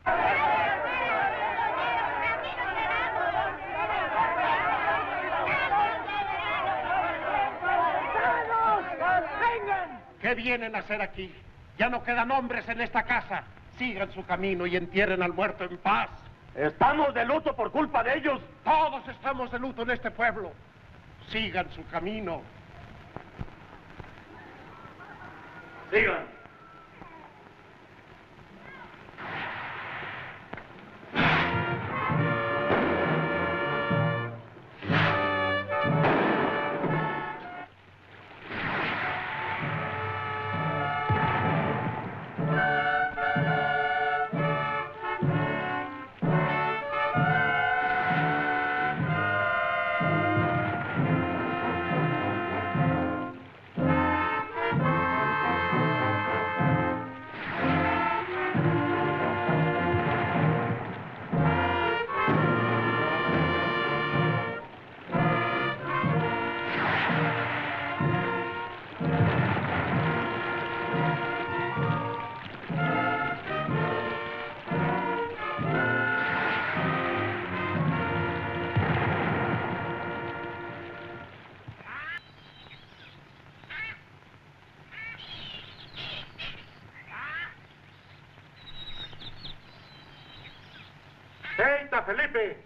¡Vengan! ¿Qué vienen a hacer aquí? Ya no quedan hombres en esta casa. Sigan su camino y entierren al muerto en paz. Estamos de luto por culpa de ellos. Todos estamos de luto en este pueblo. Sigan su camino. Sigan. ¡Eita, Felipe!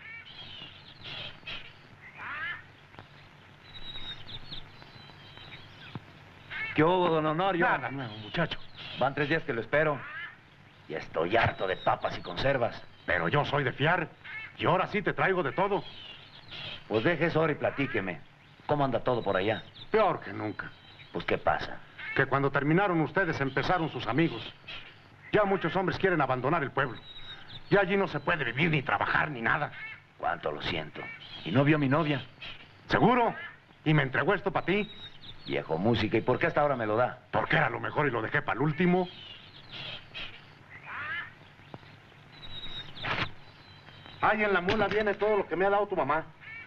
¿Qué hubo, don Honorio? Nada nuevo, muchacho. Van 3 días que lo espero. Y estoy harto de papas y conservas. Pero yo soy de fiar. Y ahora sí te traigo de todo. Pues deje eso ahora y platíqueme. ¿Cómo anda todo por allá? Peor que nunca. Pues, ¿qué pasa? Que cuando terminaron ustedes empezaron sus amigos. Ya muchos hombres quieren abandonar el pueblo. Ya allí no se puede vivir, ni trabajar, ni nada. Cuánto lo siento. ¿Y no vio a mi novia? ¿Seguro? ¿Y me entregó esto para ti? Viejo música, ¿y por qué hasta ahora me lo da? Porque era lo mejor y lo dejé para el último. Ahí en la mula viene todo lo que me ha dado tu mamá.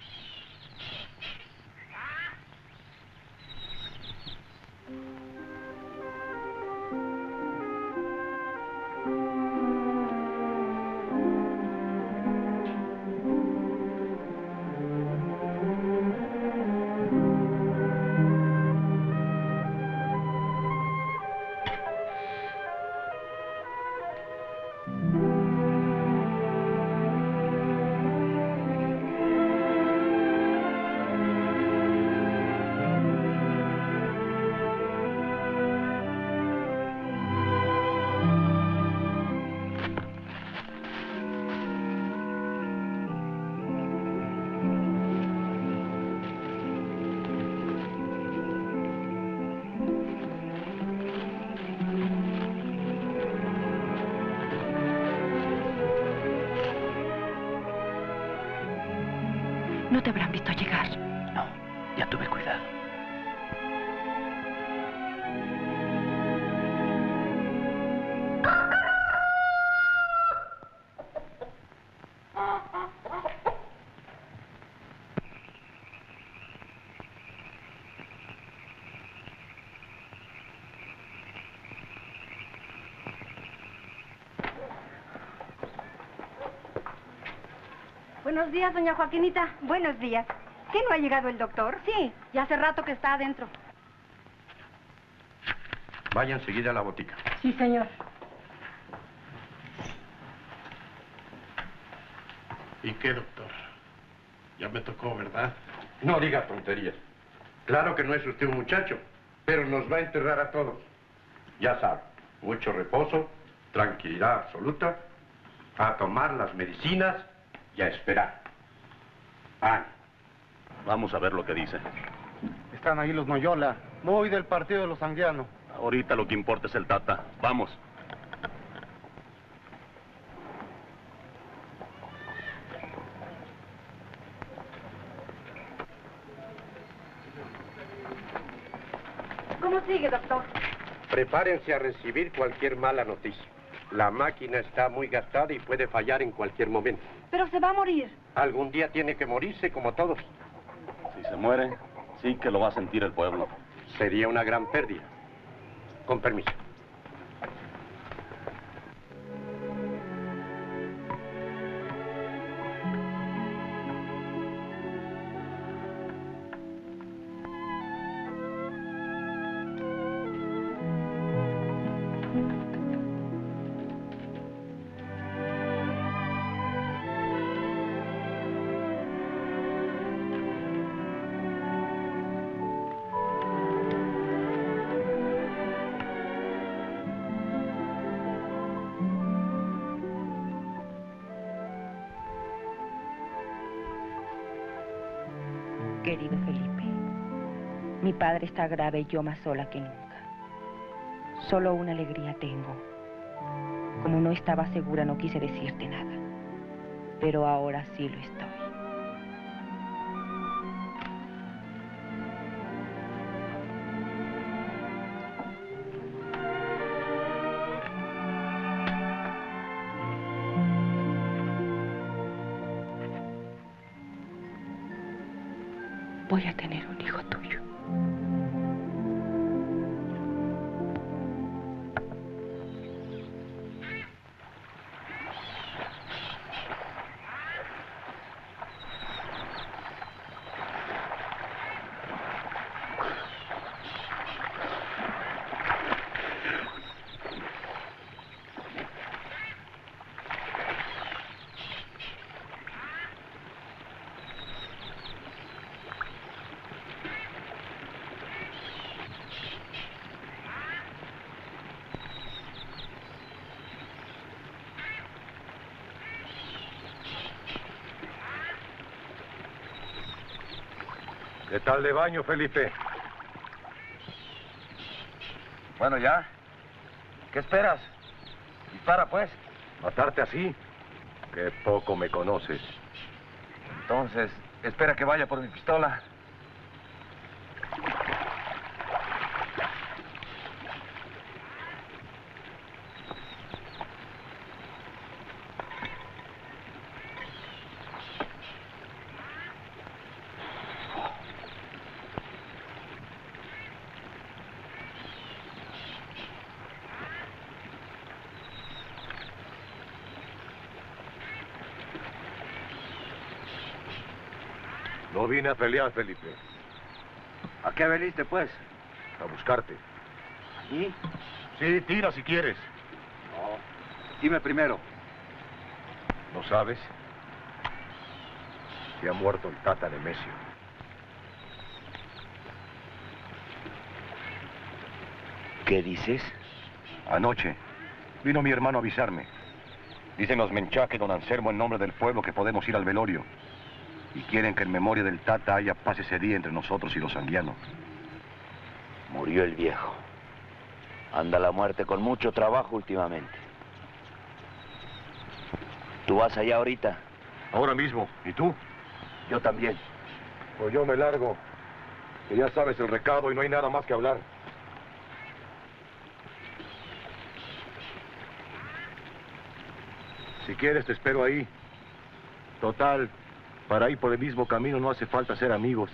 No te habrán visto llegar. No, ya tuve cuidado. Buenos días, doña Joaquinita. Buenos días. ¿Qué, no ha llegado el doctor? Sí, ya hace rato que está adentro. Vaya enseguida a la botica. Sí, señor. ¿Y qué, doctor? Ya me tocó, ¿verdad? No diga tonterías. Claro que no es usted un muchacho, pero nos va a enterrar a todos. Ya sabe, mucho reposo, tranquilidad absoluta, a tomar las medicinas y a esperar. Vamos a ver lo que dice. Están ahí los Noyola, muy del partido de los Anguiano. Ahorita lo que importa es el Tata. Vamos. ¿Cómo sigue, doctor? Prepárense a recibir cualquier mala noticia. La máquina está muy gastada y puede fallar en cualquier momento. Pero se va a morir. Algún día tiene que morirse como todos. Si se muere, sí que lo va a sentir el pueblo. Sería una gran pérdida. Con permiso. Querido Felipe, mi padre está grave y yo más sola que nunca. Solo una alegría tengo. Como no estaba segura, no quise decirte nada. Pero ahora sí lo estoy. Voy a tener un hijo tuyo. ¿Qué tal de baño, Felipe? Bueno, ya. ¿Qué esperas? Dispara, pues. ¿Matarte así? Qué poco me conoces. Entonces, espera que vaya por mi pistola. No vine a pelear, Felipe. ¿A qué veniste, pues? A buscarte. ¿Y? Sí, tira si quieres. No. Dime primero. ¿No sabes? Que ha muerto el Tata Nemesio. ¿Qué dices? Anoche vino mi hermano a avisarme. Dicen los menchaques, don Anselmo, en nombre del pueblo, que podemos ir al velorio. Y quieren que en memoria del Tata haya paz ese día entre nosotros y los anguianos. Murió el viejo. Anda la muerte con mucho trabajo últimamente. ¿Tú vas allá ahorita? Ahora mismo. ¿Y tú? Yo también. Pues yo me largo. Que ya sabes el recado y no hay nada más que hablar. Si quieres, te espero ahí. Total, para ir por el mismo camino no hace falta ser amigos.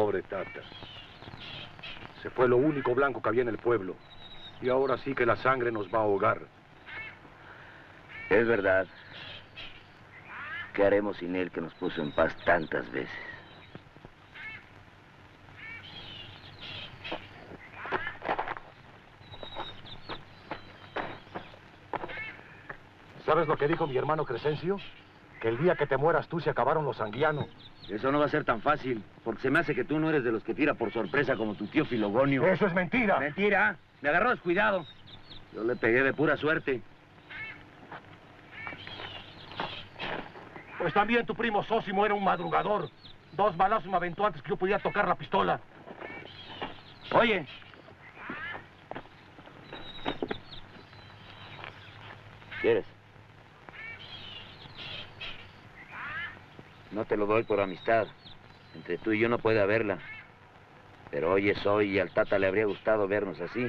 Pobre Tata. Se fue lo único blanco que había en el pueblo. Y ahora sí que la sangre nos va a ahogar. Es verdad. ¿Qué haremos sin él que nos puso en paz tantas veces? ¿Sabes lo que dijo mi hermano Crescencio? Que el día que te mueras tú se acabaron los anguianos. Eso no va a ser tan fácil, porque se me hace que tú no eres de los que tira por sorpresa como tu tío Filogonio. ¡Eso es mentira! ¡Mentira! Me agarró descuidado. Yo le pegué de pura suerte. Pues también tu primo Sósimo era un madrugador. 2 balazos me aventó antes que yo pudiera tocar la pistola. Oye. ¿Quieres? No te lo doy por amistad. Entre tú y yo no puede haberla. Pero hoy es hoy y al Tata le habría gustado vernos así.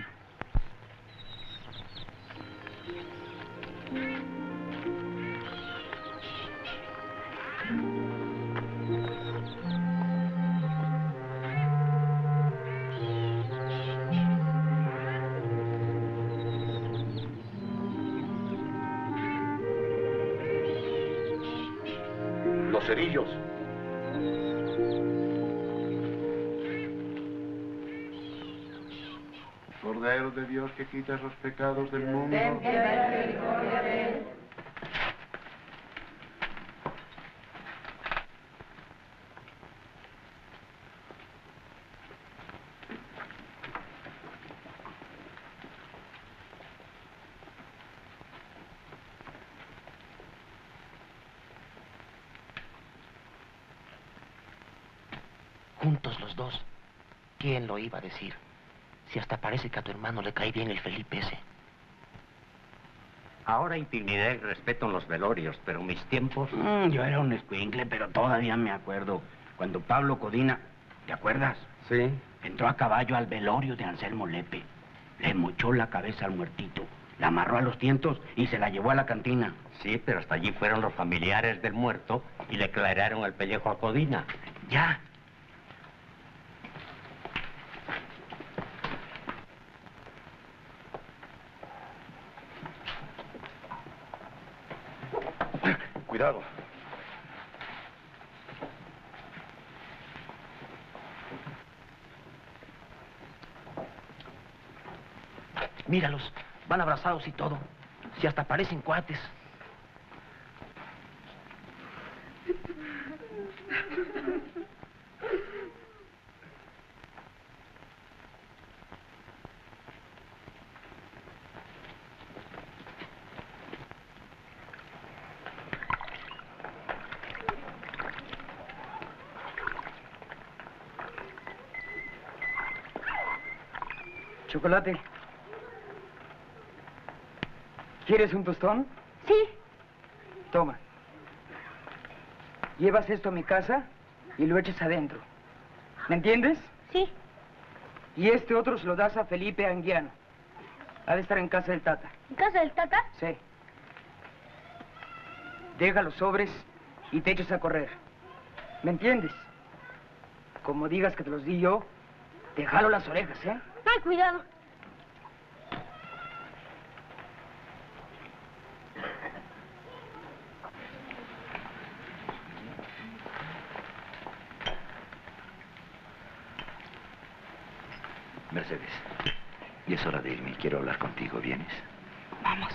Los cerillos. Cordero de Dios que quitas los pecados del mundo. Ten piedad y misericordia de él. Juntos los dos. ¿Quién lo iba a decir? Si hasta parece que a tu hermano le cae bien el Felipe ese. Ahora intimidad y respeto en los velorios, pero mis tiempos... Yo era un escuincle, pero todavía me acuerdo. Cuando Pablo Codina, ¿te acuerdas? Sí. Entró a caballo al velorio de Anselmo Lepe. Le mochó la cabeza al muertito, la amarró a los tientos y se la llevó a la cantina. Sí, pero hasta allí fueron los familiares del muerto y le clarearon el pellejo a Codina. Ya. Cuidado. Míralos, van abrazados y todo. Si hasta parecen cuates. Chocolate. ¿Quieres un tostón? Sí. Toma. Llevas esto a mi casa y lo echas adentro. ¿Me entiendes? Sí. Y este otro se lo das a Felipe Anguiano. Ha de estar en casa del Tata. ¿En casa del Tata? Sí. Deja los sobres y te echas a correr. ¿Me entiendes? Como digas que te los di yo, te jalo las orejas, ¿eh? Ay, cuidado. Mercedes, y es hora de irme. Quiero hablar contigo. ¿Vienes? Vamos.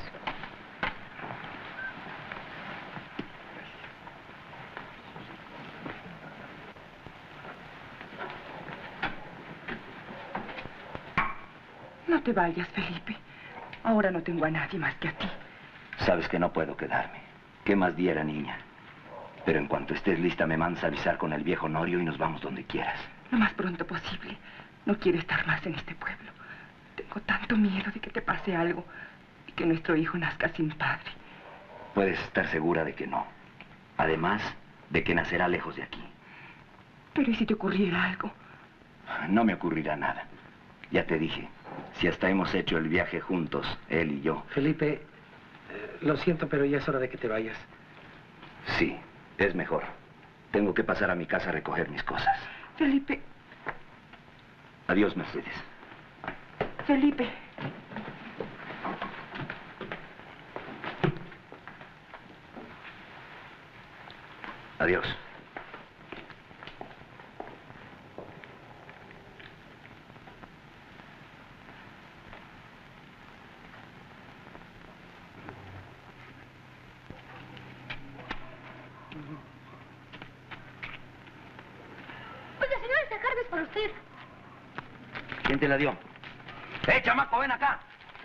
No te vayas, Felipe. Ahora no tengo a nadie más que a ti. Sabes que no puedo quedarme. ¿Qué más diera, niña? Pero en cuanto estés lista, me mandas a avisar con el viejo Norio y nos vamos donde quieras. Lo más pronto posible. No quiero estar más en este pueblo. Tengo tanto miedo de que te pase algo y que nuestro hijo nazca sin padre. Puedes estar segura de que no. Además, de que nacerá lejos de aquí. Pero ¿y si te ocurriera algo? No me ocurrirá nada. Ya te dije, si hasta hemos hecho el viaje juntos, él y yo. Felipe, lo siento, pero ya es hora de que te vayas. Sí, es mejor. Tengo que pasar a mi casa a recoger mis cosas. Felipe, Adiós, Mercedes. Felipe. Adiós. Oiga, señor, esta carga es para usted. ¿Quién te la dio? Chamaco, ven acá!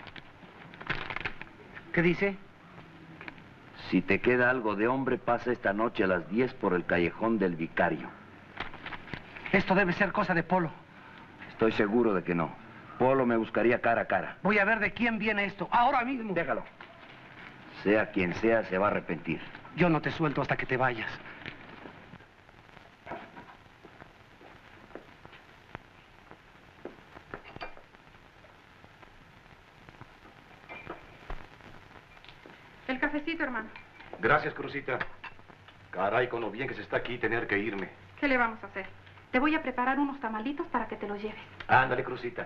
¿Qué dice? Si te queda algo de hombre, pasa esta noche a las 10 por el callejón del Vicario. Esto debe ser cosa de Polo. Estoy seguro de que no. Polo me buscaría cara a cara. Voy a ver de quién viene esto, ahora mismo. Déjalo. Sea quien sea, se va a arrepentir. Yo no te suelto hasta que te vayas. El cafecito, hermano. Gracias, Crucita. Caray, con lo bien que se está aquí, tener que irme. ¿Qué le vamos a hacer? Te voy a preparar unos tamalitos para que te los lleves. Ándale, Crucita.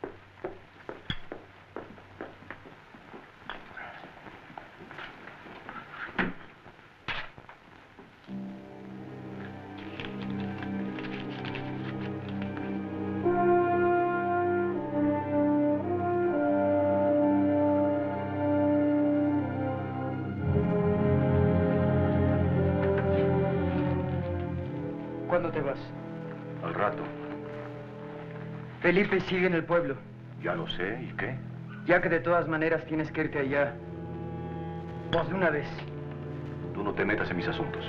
¿Cuándo te vas? Al rato. Felipe sigue en el pueblo. Ya lo sé, ¿y qué? Ya que de todas maneras tienes que irte allá. Pues de una vez. Tú no te metas en mis asuntos.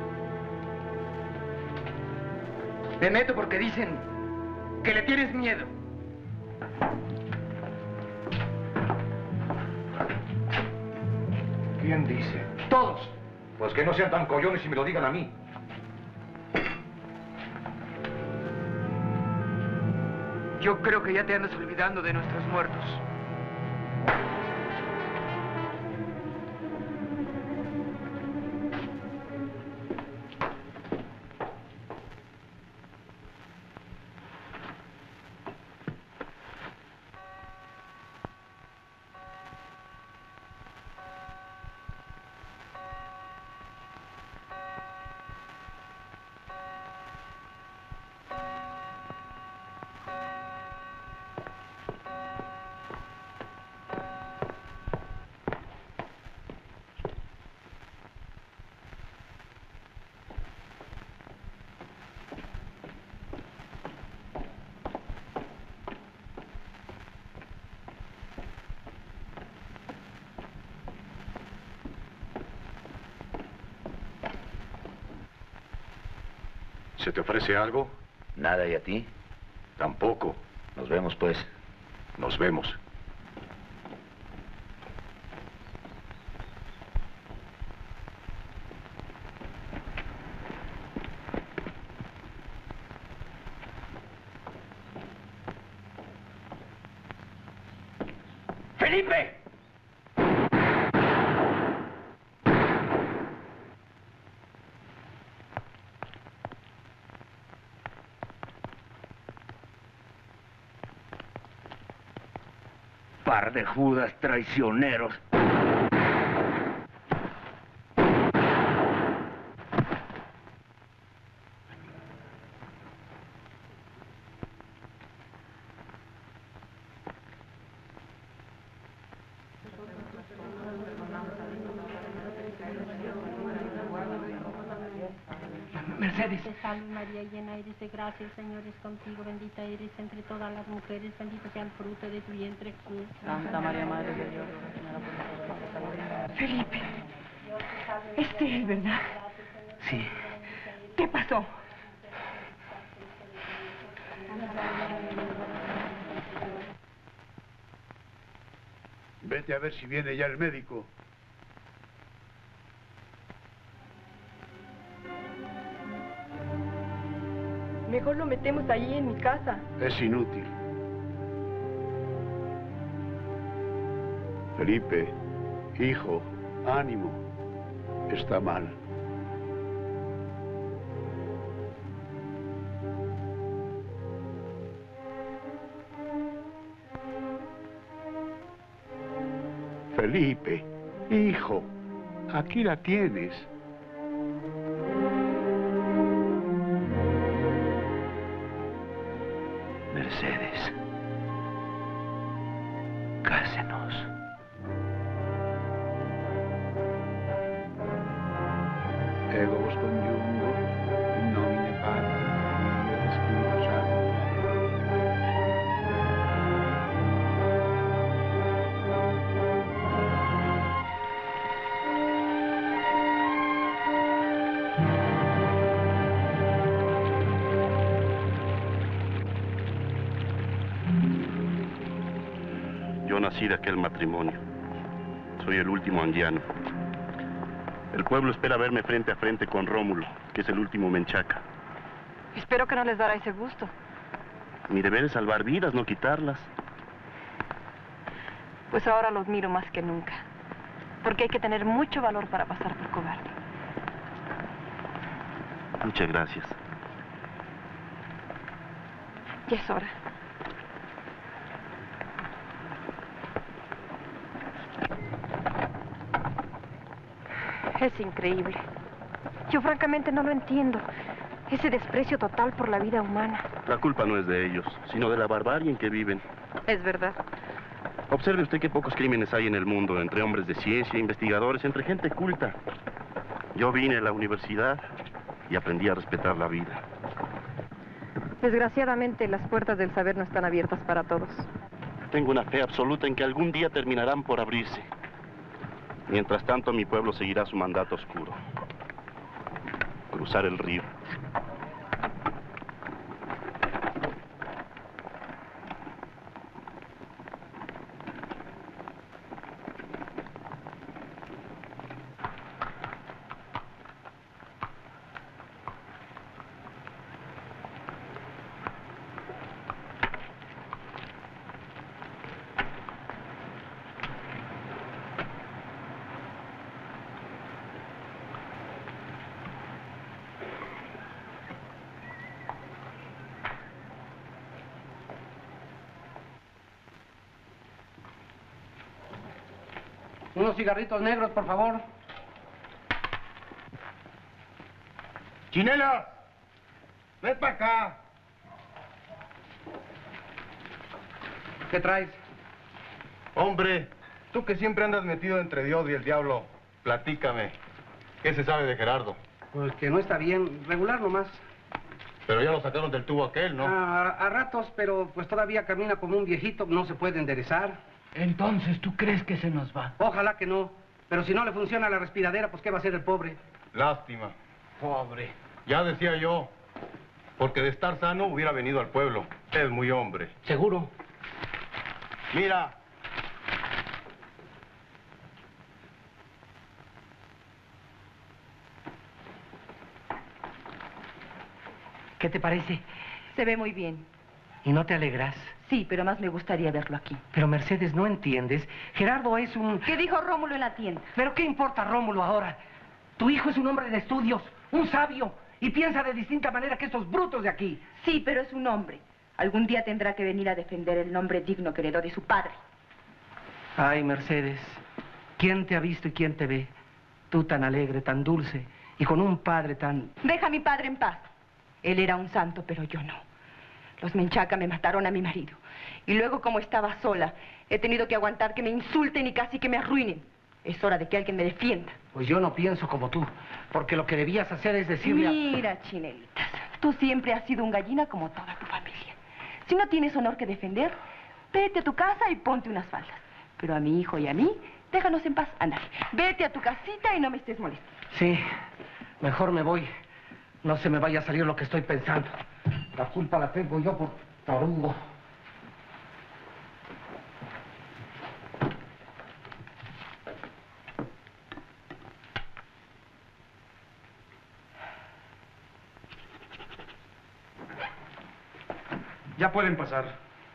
Me meto porque dicen que le tienes miedo. ¿Quién dice? Todos. Pues que no sean tan collones y me lo digan a mí. Yo creo que ya te andas olvidando de nuestros muertos. ¿Se te ofrece algo? Nada, ¿y a ti? Tampoco. Nos vemos, pues. Nos vemos. ¡Felipe! Par de judas traicioneros. Mercedes. Te salve María, llena eres de gracia, el Señor es contigo, bendita eres entre todas las mujeres, bendito sea el fruto de tu vientre, Jesús. Santa María, Madre de Dios. Felipe, es él, ¿verdad? Sí. ¿Qué pasó? Vete a ver si viene ya el médico. Mejor lo metemos allí en mi casa. Es inútil. Felipe, hijo, ánimo. Está mal. Felipe, hijo, aquí la tienes. Mercedes, cásenos. Ego vos conjungo, in nomine Patri, Filii et Spiritus Sancti. Yo nací de aquel matrimonio. Soy el último anguiano. El pueblo espera verme frente a frente con Rómulo, que es el último menchaca. Espero que no les dará ese gusto. Mi deber es salvar vidas, no quitarlas. Pues ahora los miro más que nunca. Porque hay que tener mucho valor para pasar por cobarde. Muchas gracias. Ya es hora. Es increíble. Yo francamente no lo entiendo. Ese desprecio total por la vida humana. La culpa no es de ellos, sino de la barbarie en que viven. Es verdad. Observe usted qué pocos crímenes hay en el mundo, entre hombres de ciencia, investigadores, entre gente culta. Yo vine a la universidad y aprendí a respetar la vida. Desgraciadamente, las puertas del saber no están abiertas para todos. Tengo una fe absoluta en que algún día terminarán por abrirse. Mientras tanto, mi pueblo seguirá su mandato oscuro. Cruzar el río. Unos cigarritos negros, por favor. ¡Chinela! ¡Ven para acá! ¿Qué traes? Hombre, tú que siempre andas metido entre Dios y el diablo, platícame. ¿Qué se sabe de Gerardo? Pues que no está bien, regular nomás. Pero ya lo sacaron del tubo aquel, ¿no? A ratos, pero pues todavía camina como un viejito, no se puede enderezar. Entonces, ¿tú crees que se nos va? Ojalá que no. Pero si no le funciona la respiradera, pues ¿qué va a hacer el pobre? Lástima. Pobre. Ya decía yo, porque de estar sano hubiera venido al pueblo. Es muy hombre. ¿Seguro? Mira. ¿Qué te parece? Se ve muy bien. ¿Y no te alegras? Sí, pero más me gustaría verlo aquí. Pero Mercedes, ¿no entiendes? Gerardo es un... ¿Qué dijo Rómulo en la tienda? ¿Pero qué importa Rómulo ahora? Tu hijo es un hombre de estudios, un sabio, y piensa de distinta manera que estos brutos de aquí. Sí, pero es un hombre. Algún día tendrá que venir a defender el nombre digno que heredó de su padre. Ay, Mercedes, ¿quién te ha visto y quién te ve? Tú tan alegre, tan dulce, y con un padre tan... Deja a mi padre en paz. Él era un santo, pero yo no. Los menchaca me mataron a mi marido. Y luego, como estaba sola, he tenido que aguantar que me insulten y casi que me arruinen. Es hora de que alguien me defienda. Pues yo no pienso como tú, porque lo que debías hacer es decirle Mira, Chinelitas, tú siempre has sido un gallina como toda tu familia. Si no tienes honor que defender, vete a tu casa y ponte unas faldas. Pero a mi hijo y a mí, déjanos en paz. Ándale, vete a tu casita y no me estés molestando. Sí, mejor me voy. No se me vaya a salir lo que estoy pensando. La culpa la tengo yo por tarugo. Ya pueden pasar.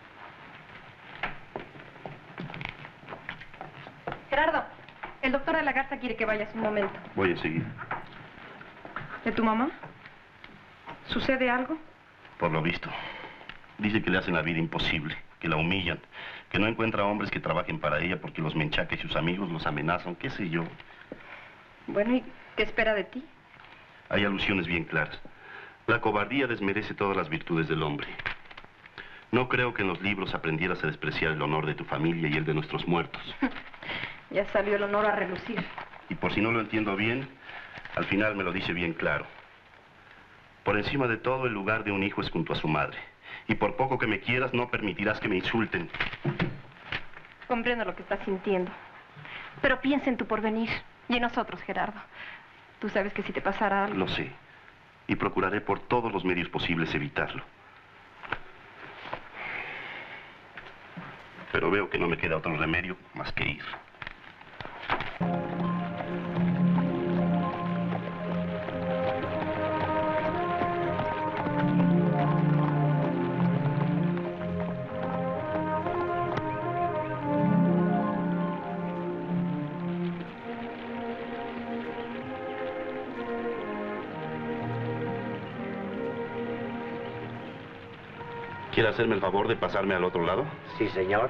Gerardo, el doctor de la Garza quiere que vayas un momento. Voy enseguida. ¿De tu mamá? ¿Sucede algo? Por lo visto. Dice que le hacen la vida imposible. que la humillan, que no encuentra hombres que trabajen para ella porque los menchaques y sus amigos los amenazan, qué sé yo. Bueno, ¿y qué espera de ti? Hay alusiones bien claras. La cobardía desmerece todas las virtudes del hombre. No creo que en los libros aprendieras a despreciar el honor de tu familia y el de nuestros muertos. Ya salió el honor a relucir. Y por si no lo entiendo bien, al final me lo dice bien claro. Por encima de todo, el lugar de un hijo es junto a su madre. Y por poco que me quieras, no permitirás que me insulten. Comprendo lo que estás sintiendo. Pero piensa en tu porvenir y en nosotros, Gerardo. Tú sabes que si te pasara algo... Lo sé. Y procuraré por todos los medios posibles evitarlo. Pero veo que no me queda otro remedio más que ir. ¿Quiere hacerme el favor de pasarme al otro lado? Sí, señor.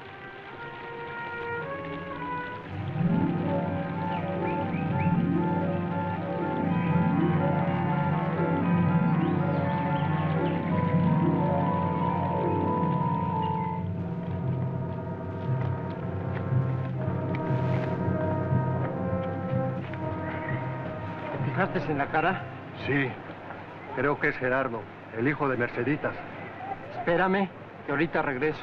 ¿Te fijaste en la cara? Sí, creo que es Gerardo, el hijo de Merceditas. Espérame, que ahorita regreso.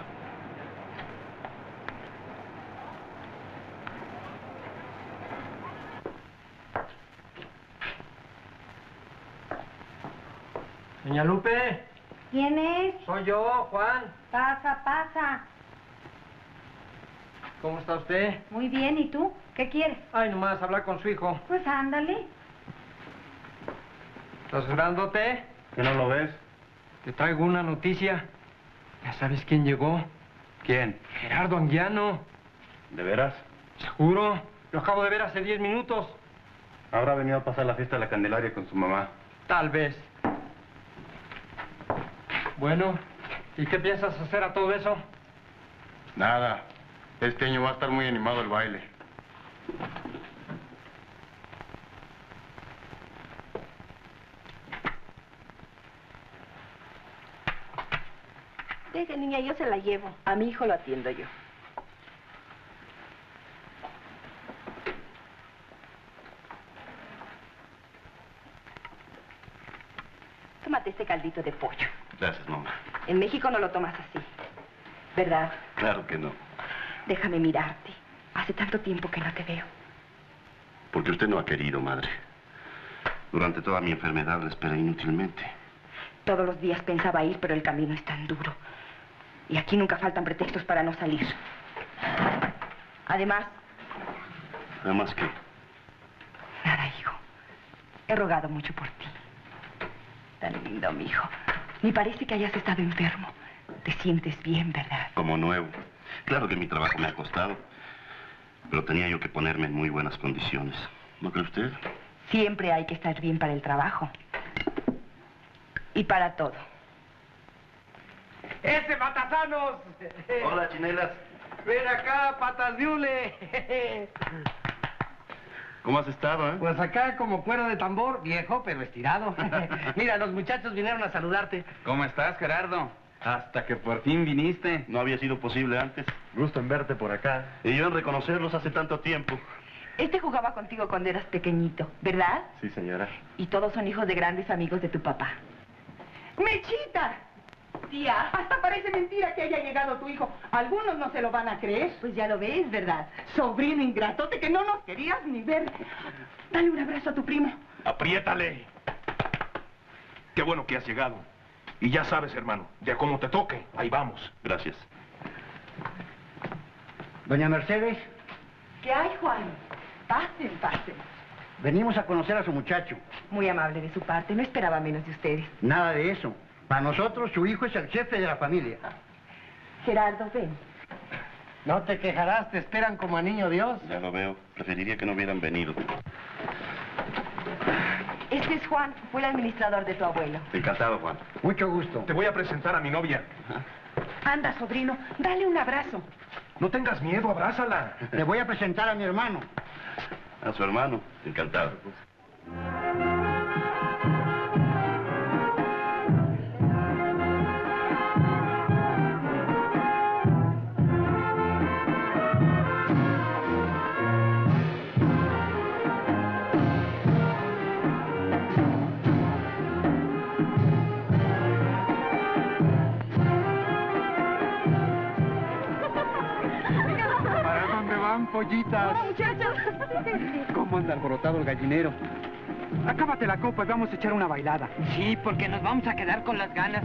Doña Lupe. ¿Quién es? Soy yo, Juan. Pasa, pasa. ¿Cómo está usted? Muy bien, ¿y tú? ¿Qué quieres? Ay, nomás hablar con su hijo. Pues ándale. ¿Estás grandote? ¿Que no lo ves? Te traigo una noticia. ¿Ya sabes quién llegó? ¿Quién? Gerardo Anguiano. ¿De veras? ¿Seguro? Lo acabo de ver hace 10 minutos. Habrá venido a pasar la fiesta de la Candelaria con su mamá. Tal vez. Bueno, ¿y qué piensas hacer a todo eso? Nada. Este año va a estar muy animado el baile. Deje, niña, yo se la llevo. A mi hijo lo atiendo yo. Tómate este caldito de pollo. Gracias, mamá. En México no lo tomas así, ¿verdad? Claro que no. Déjame mirarte. Hace tanto tiempo que no te veo. Porque usted no ha querido, madre. Durante toda mi enfermedad la esperé inútilmente. Todos los días pensaba ir, pero el camino es tan duro. Y aquí nunca faltan pretextos para no salir. Además... ¿Además qué? Nada, hijo. He rogado mucho por ti. Tan lindo, mi hijo. Ni parece que hayas estado enfermo. Te sientes bien, ¿verdad? Como nuevo. Claro que mi trabajo me ha costado. Pero tenía yo que ponerme en muy buenas condiciones. ¿No cree usted? Siempre hay que estar bien para el trabajo. Y para todo. ¡Ese Matasanos! Hola, chinelas. Ven acá, patas de hule. ¿Cómo has estado, eh? Pues acá como cuero de tambor, viejo pero estirado. Mira, los muchachos vinieron a saludarte. ¿Cómo estás, Gerardo? Hasta que por fin viniste. No había sido posible antes. Gusto en verte por acá. Y yo en reconocerlos hace tanto tiempo. Este jugaba contigo cuando eras pequeñito, ¿verdad? Sí, señora. Y todos son hijos de grandes amigos de tu papá. ¡Mechita! Tía. Hasta parece mentira que haya llegado tu hijo. Algunos no se lo van a creer. Pues ya lo ves, ¿verdad? Sobrino ingratote que no nos querías ni ver. Dale un abrazo a tu primo. ¡Apriétale! Qué bueno que has llegado. Y ya sabes, hermano, ya como te toque, ahí vamos. Gracias. Doña Mercedes, ¿Qué hay, Juan? Pasen, pasen. venimos a conocer a su muchacho. Muy amable de su parte. No esperaba menos de ustedes. Nada de eso. Para nosotros, su hijo es el jefe de la familia. Gerardo, ven. No te quejarás, te esperan como a niño Dios. Ya lo veo. Preferiría que no hubieran venido. Este es Juan. Fue el administrador de tu abuelo. Encantado, Juan. Mucho gusto. Te voy a presentar a mi novia. Anda, sobrino, dale un abrazo. No tengas miedo, abrázala. Le voy a presentar a mi hermano. A su hermano, encantado. ¿Para dónde van, pollitas? Hola, muchachos. ¿Cómo anda alborotado el gallinero? Acábate la copa y vamos a echar una bailada. Sí, porque nos vamos a quedar con las ganas.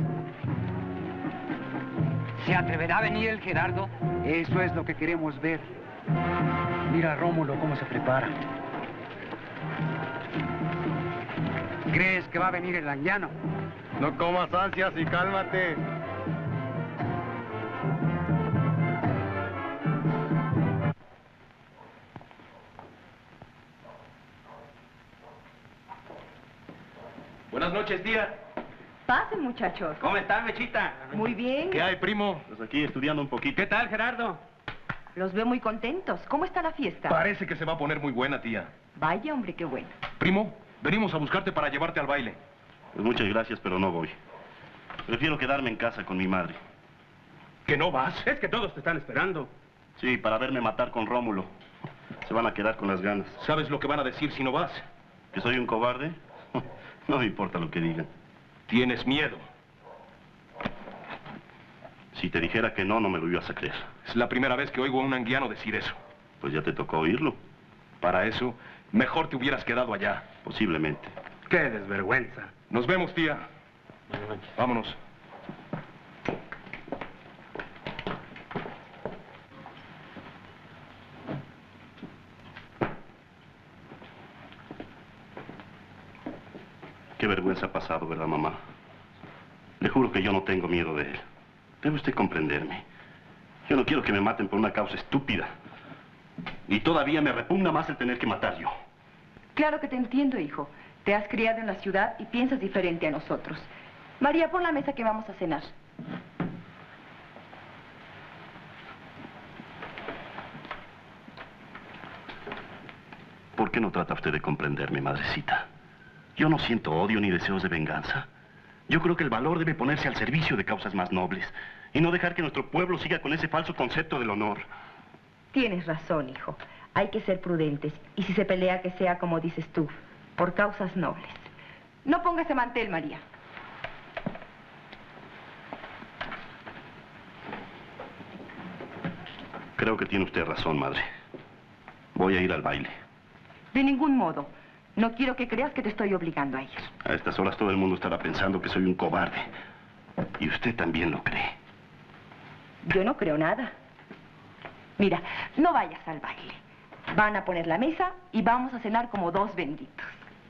¿Se atreverá a venir el Gerardo? Eso es lo que queremos ver. Mira a Rómulo cómo se prepara. ¿Crees que va a venir el anguiano? No comas ansias y cálmate. Buenas noches, tía. Pasen, muchachos. ¿Cómo estás, Mechita? Muy bien. ¿Qué hay, primo? Pues aquí estudiando un poquito. ¿Qué tal, Gerardo? Los veo muy contentos. ¿Cómo está la fiesta? Parece que se va a poner muy buena, tía. Vaya, hombre, qué bueno. Primo, venimos a buscarte para llevarte al baile. Pues muchas gracias, pero no voy. Prefiero quedarme en casa con mi madre. ¿Que no vas? Es que todos te están esperando. Sí, para verme matar con Rómulo. Se van a quedar con las ganas. ¿Sabes lo que van a decir si no vas? ¿Que soy un cobarde? No me importa lo que digan. Tienes miedo. Si te dijera que no, no me lo ibas a creer. Es la primera vez que oigo a un anguiano decir eso. Pues ya te tocó oírlo. Para eso, mejor te hubieras quedado allá. Posiblemente. ¡Qué desvergüenza! Nos vemos, tía. Vámonos. Qué vergüenza ha pasado, ¿verdad, mamá? Le juro que yo no tengo miedo de él. Debe usted comprenderme. Yo no quiero que me maten por una causa estúpida. Y todavía me repugna más el tener que matar yo. Claro que te entiendo, hijo. Te has criado en la ciudad y piensas diferente a nosotros. María, pon la mesa que vamos a cenar. ¿Por qué no trata usted de comprenderme, madrecita? Yo no siento odio ni deseos de venganza. Yo creo que el valor debe ponerse al servicio de causas más nobles y no dejar que nuestro pueblo siga con ese falso concepto del honor. Tienes razón, hijo. Hay que ser prudentes y si se pelea que sea como dices tú, por causas nobles. No ponga ese mantel, María. Creo que tiene usted razón, madre. Voy a ir al baile. De ningún modo. No quiero que creas que te estoy obligando a ir. A estas horas todo el mundo estará pensando que soy un cobarde. Y usted también lo cree. Yo no creo nada. Mira, no vayas al baile. Van a poner la mesa y vamos a cenar como dos benditos.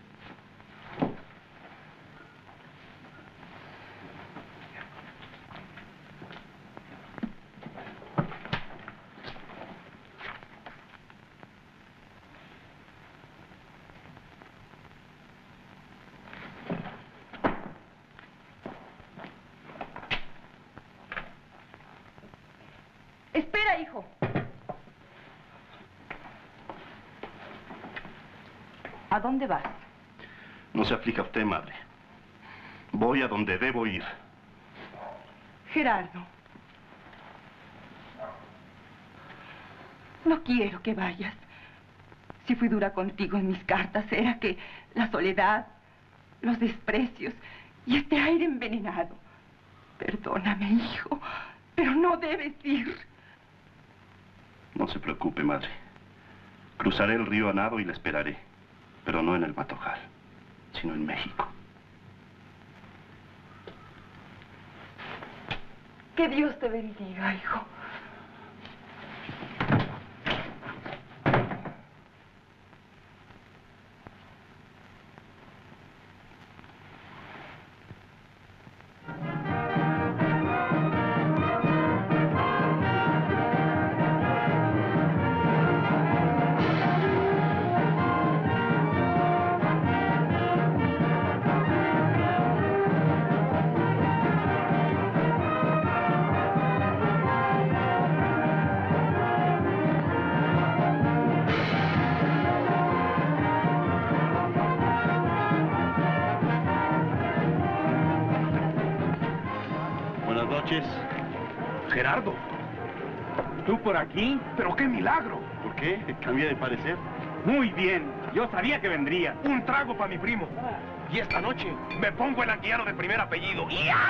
Espera, hijo. ¿A dónde vas? No se aflija usted, madre. Voy a donde debo ir. Gerardo. No quiero que vayas. Si fui dura contigo en mis cartas, era que la soledad, los desprecios y este aire envenenado. Perdóname, hijo, pero no debes ir. No se preocupe, madre. Cruzaré el río a nado y la esperaré. Pero no en el Matojal, sino en México. Que Dios te bendiga, hijo. Gerardo. ¿Tú por aquí? ¡Pero qué milagro! ¿Por qué? ¿Cambié de parecer? Muy bien. Yo sabía que vendría. Un trago para mi primo. Y esta noche me pongo el anguiano de primer apellido.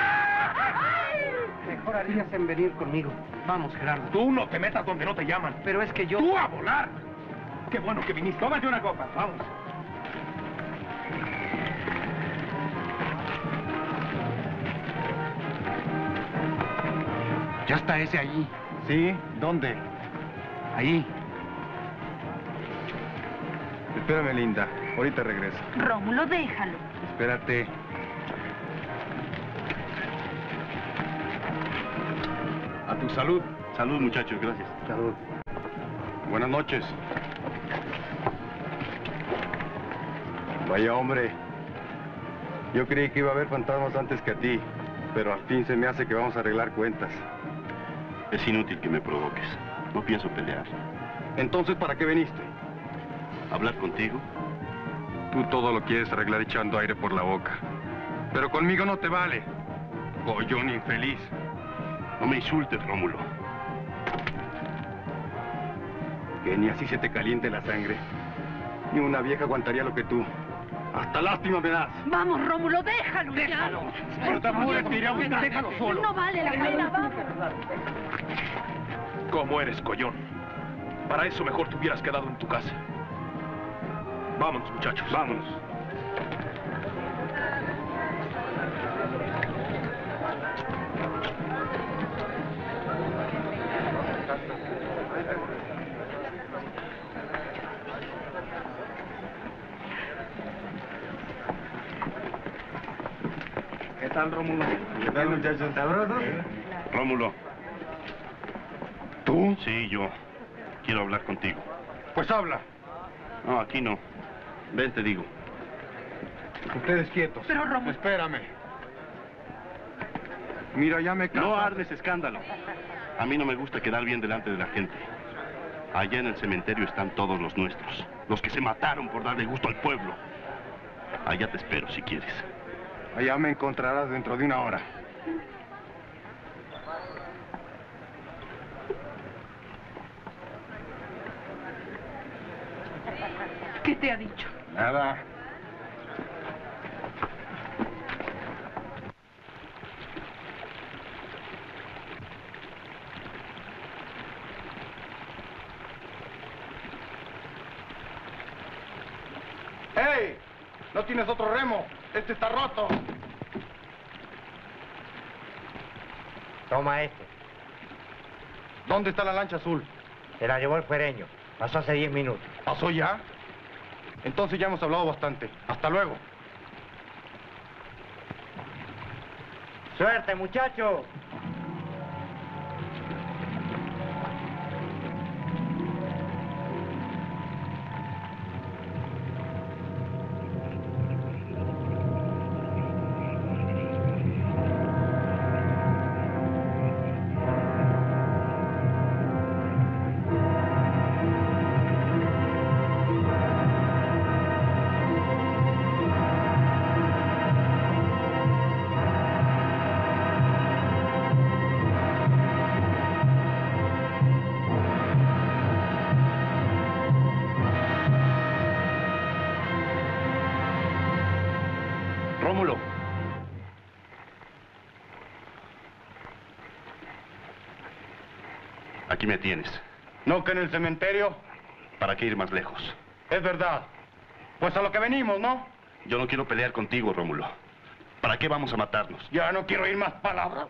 Mejor harías en venir conmigo. Vamos, Gerardo. Tú no te metas donde no te llaman. Pero es que yo... ¡Tú a volar! ¡Qué bueno que viniste! Tómate una copa. Vamos. Ya está ese allí. ¿Sí? ¿Dónde? Ahí. Espérame, linda. Ahorita regreso. Rómulo, déjalo. Espérate. A tu salud. Salud, muchachos, gracias. Salud. Buenas noches. Vaya hombre. Yo creí que iba a haber fantasmas antes que a ti, pero al fin se me hace que vamos a arreglar cuentas. Es inútil que me provoques. No pienso pelear. Entonces, ¿para qué viniste? ¿Hablar contigo? Tú todo lo quieres arreglar echando aire por la boca. Pero conmigo no te vale. Collón infeliz. No me insultes, Rómulo. Que ni así se te caliente la sangre. Ni una vieja aguantaría lo que tú. Hasta lástima me das. Vamos, Rómulo, déjalo. Déjalo. No te apures, te iré a buscar. Déjalo solo. No vale la pena, vamos. ¿Cómo eres, collón? Para eso mejor te hubieras quedado en tu casa. Vámonos, muchachos. Vámonos. ¿Qué tal, Rómulo? ¿Qué tal, muchachos? ¿Sabrosos? Rómulo. ¿Tú? Sí, yo. Quiero hablar contigo. Pues habla. No, aquí no. Ven, te digo. Ustedes quietos. Pero, Rómulo... Espérame. Mira, ya me canso. No armes escándalo. A mí no me gusta quedar bien delante de la gente. Allá en el cementerio están todos los nuestros. Los que se mataron por darle gusto al pueblo. Allá te espero, si quieres. Allá me encontrarás dentro de una hora. ¿Qué te ha dicho? Nada. ¡Hey! ¿No tienes otro remo? Este está roto. Toma este. ¿Dónde está la lancha azul? Se la llevó el fuereño. Pasó hace 10 minutos. ¿Pasó ya? Entonces ya hemos hablado bastante. Hasta luego. ¡Suerte, muchacho! Rómulo. Aquí me tienes. ¿No que en el cementerio? ¿Para qué ir más lejos? Es verdad. Pues a lo que venimos, ¿no? Yo no quiero pelear contigo, Rómulo. ¿Para qué vamos a matarnos? Ya no quiero oír más palabras.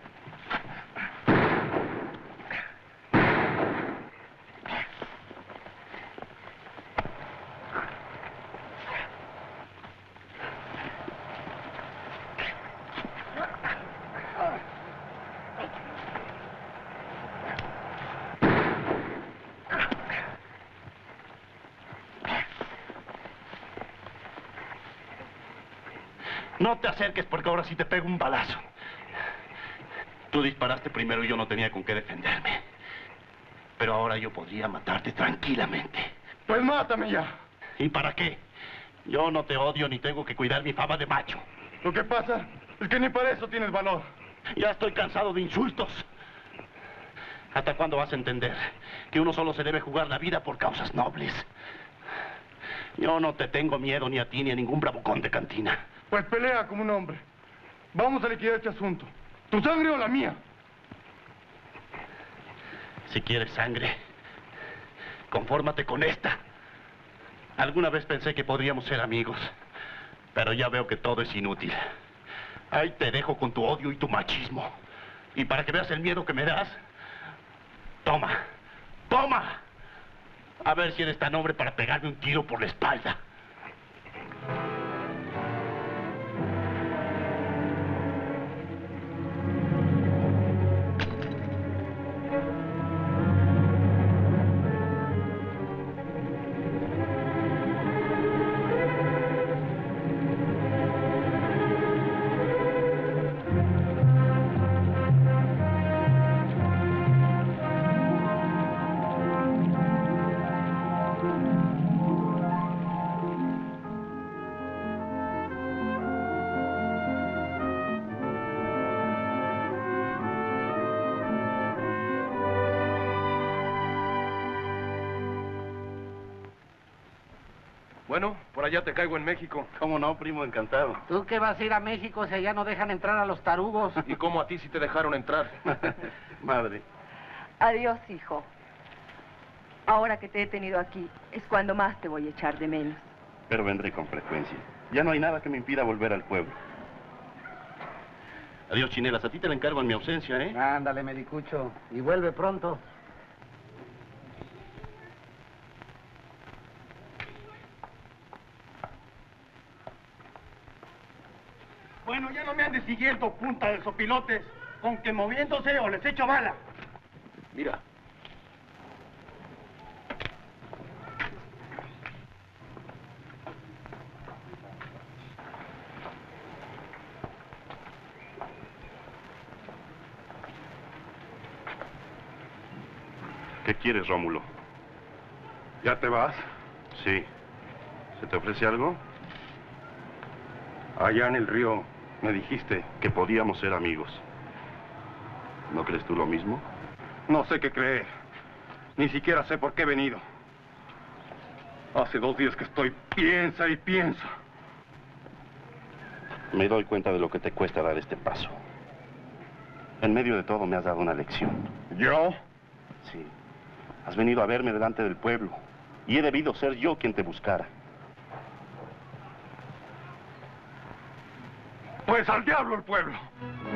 No te acerques porque ahora sí te pego un balazo. Tú disparaste primero y yo no tenía con qué defenderme. Pero ahora yo podría matarte tranquilamente. Pues mátame ya. ¿Y para qué? Yo no te odio ni tengo que cuidar mi fama de macho. Lo que pasa es que ni para eso tienes valor. Ya estoy cansado de insultos. ¿Hasta cuándo vas a entender que uno solo se debe jugar la vida por causas nobles? Yo no te tengo miedo ni a ti ni a ningún bravucón de cantina. Pues pelea como un hombre. Vamos a liquidar este asunto. ¿Tu sangre o la mía? Si quieres sangre, confórmate con esta. Alguna vez pensé que podríamos ser amigos, pero ya veo que todo es inútil. Ahí te dejo con tu odio y tu machismo. Y para que veas el miedo que me das, toma, toma. A ver si eres tan hombre para pegarme un tiro por la espalda. Bueno, por allá te caigo en México. ¿Cómo no, primo? Encantado. ¿Tú qué vas a ir a México si allá no dejan entrar a los tarugos? ¿Y cómo a ti si te dejaron entrar? Madre. Adiós, hijo. Ahora que te he tenido aquí, es cuando más te voy a echar de menos. Pero vendré con frecuencia. Ya no hay nada que me impida volver al pueblo. Adiós, Chinelas. A ti te la encargo en mi ausencia, ¿eh? Ándale, Medicucho. Y vuelve pronto. Bueno, ya no me andes siguiendo, punta de sopilotes, con que moviéndose o les echo bala. Mira. ¿Qué quieres, Rómulo? ¿Ya te vas? Sí. ¿Se te ofrece algo? Allá en el río me dijiste que podíamos ser amigos. ¿No crees tú lo mismo? No sé qué creer. Ni siquiera sé por qué he venido. Hace 2 días que estoy piensa y piensa. Me doy cuenta de lo que te cuesta dar este paso. En medio de todo me has dado una lección. ¿Yo? Sí. Has venido a verme delante del pueblo y he debido ser yo quien te buscara. Pues al diablo el pueblo.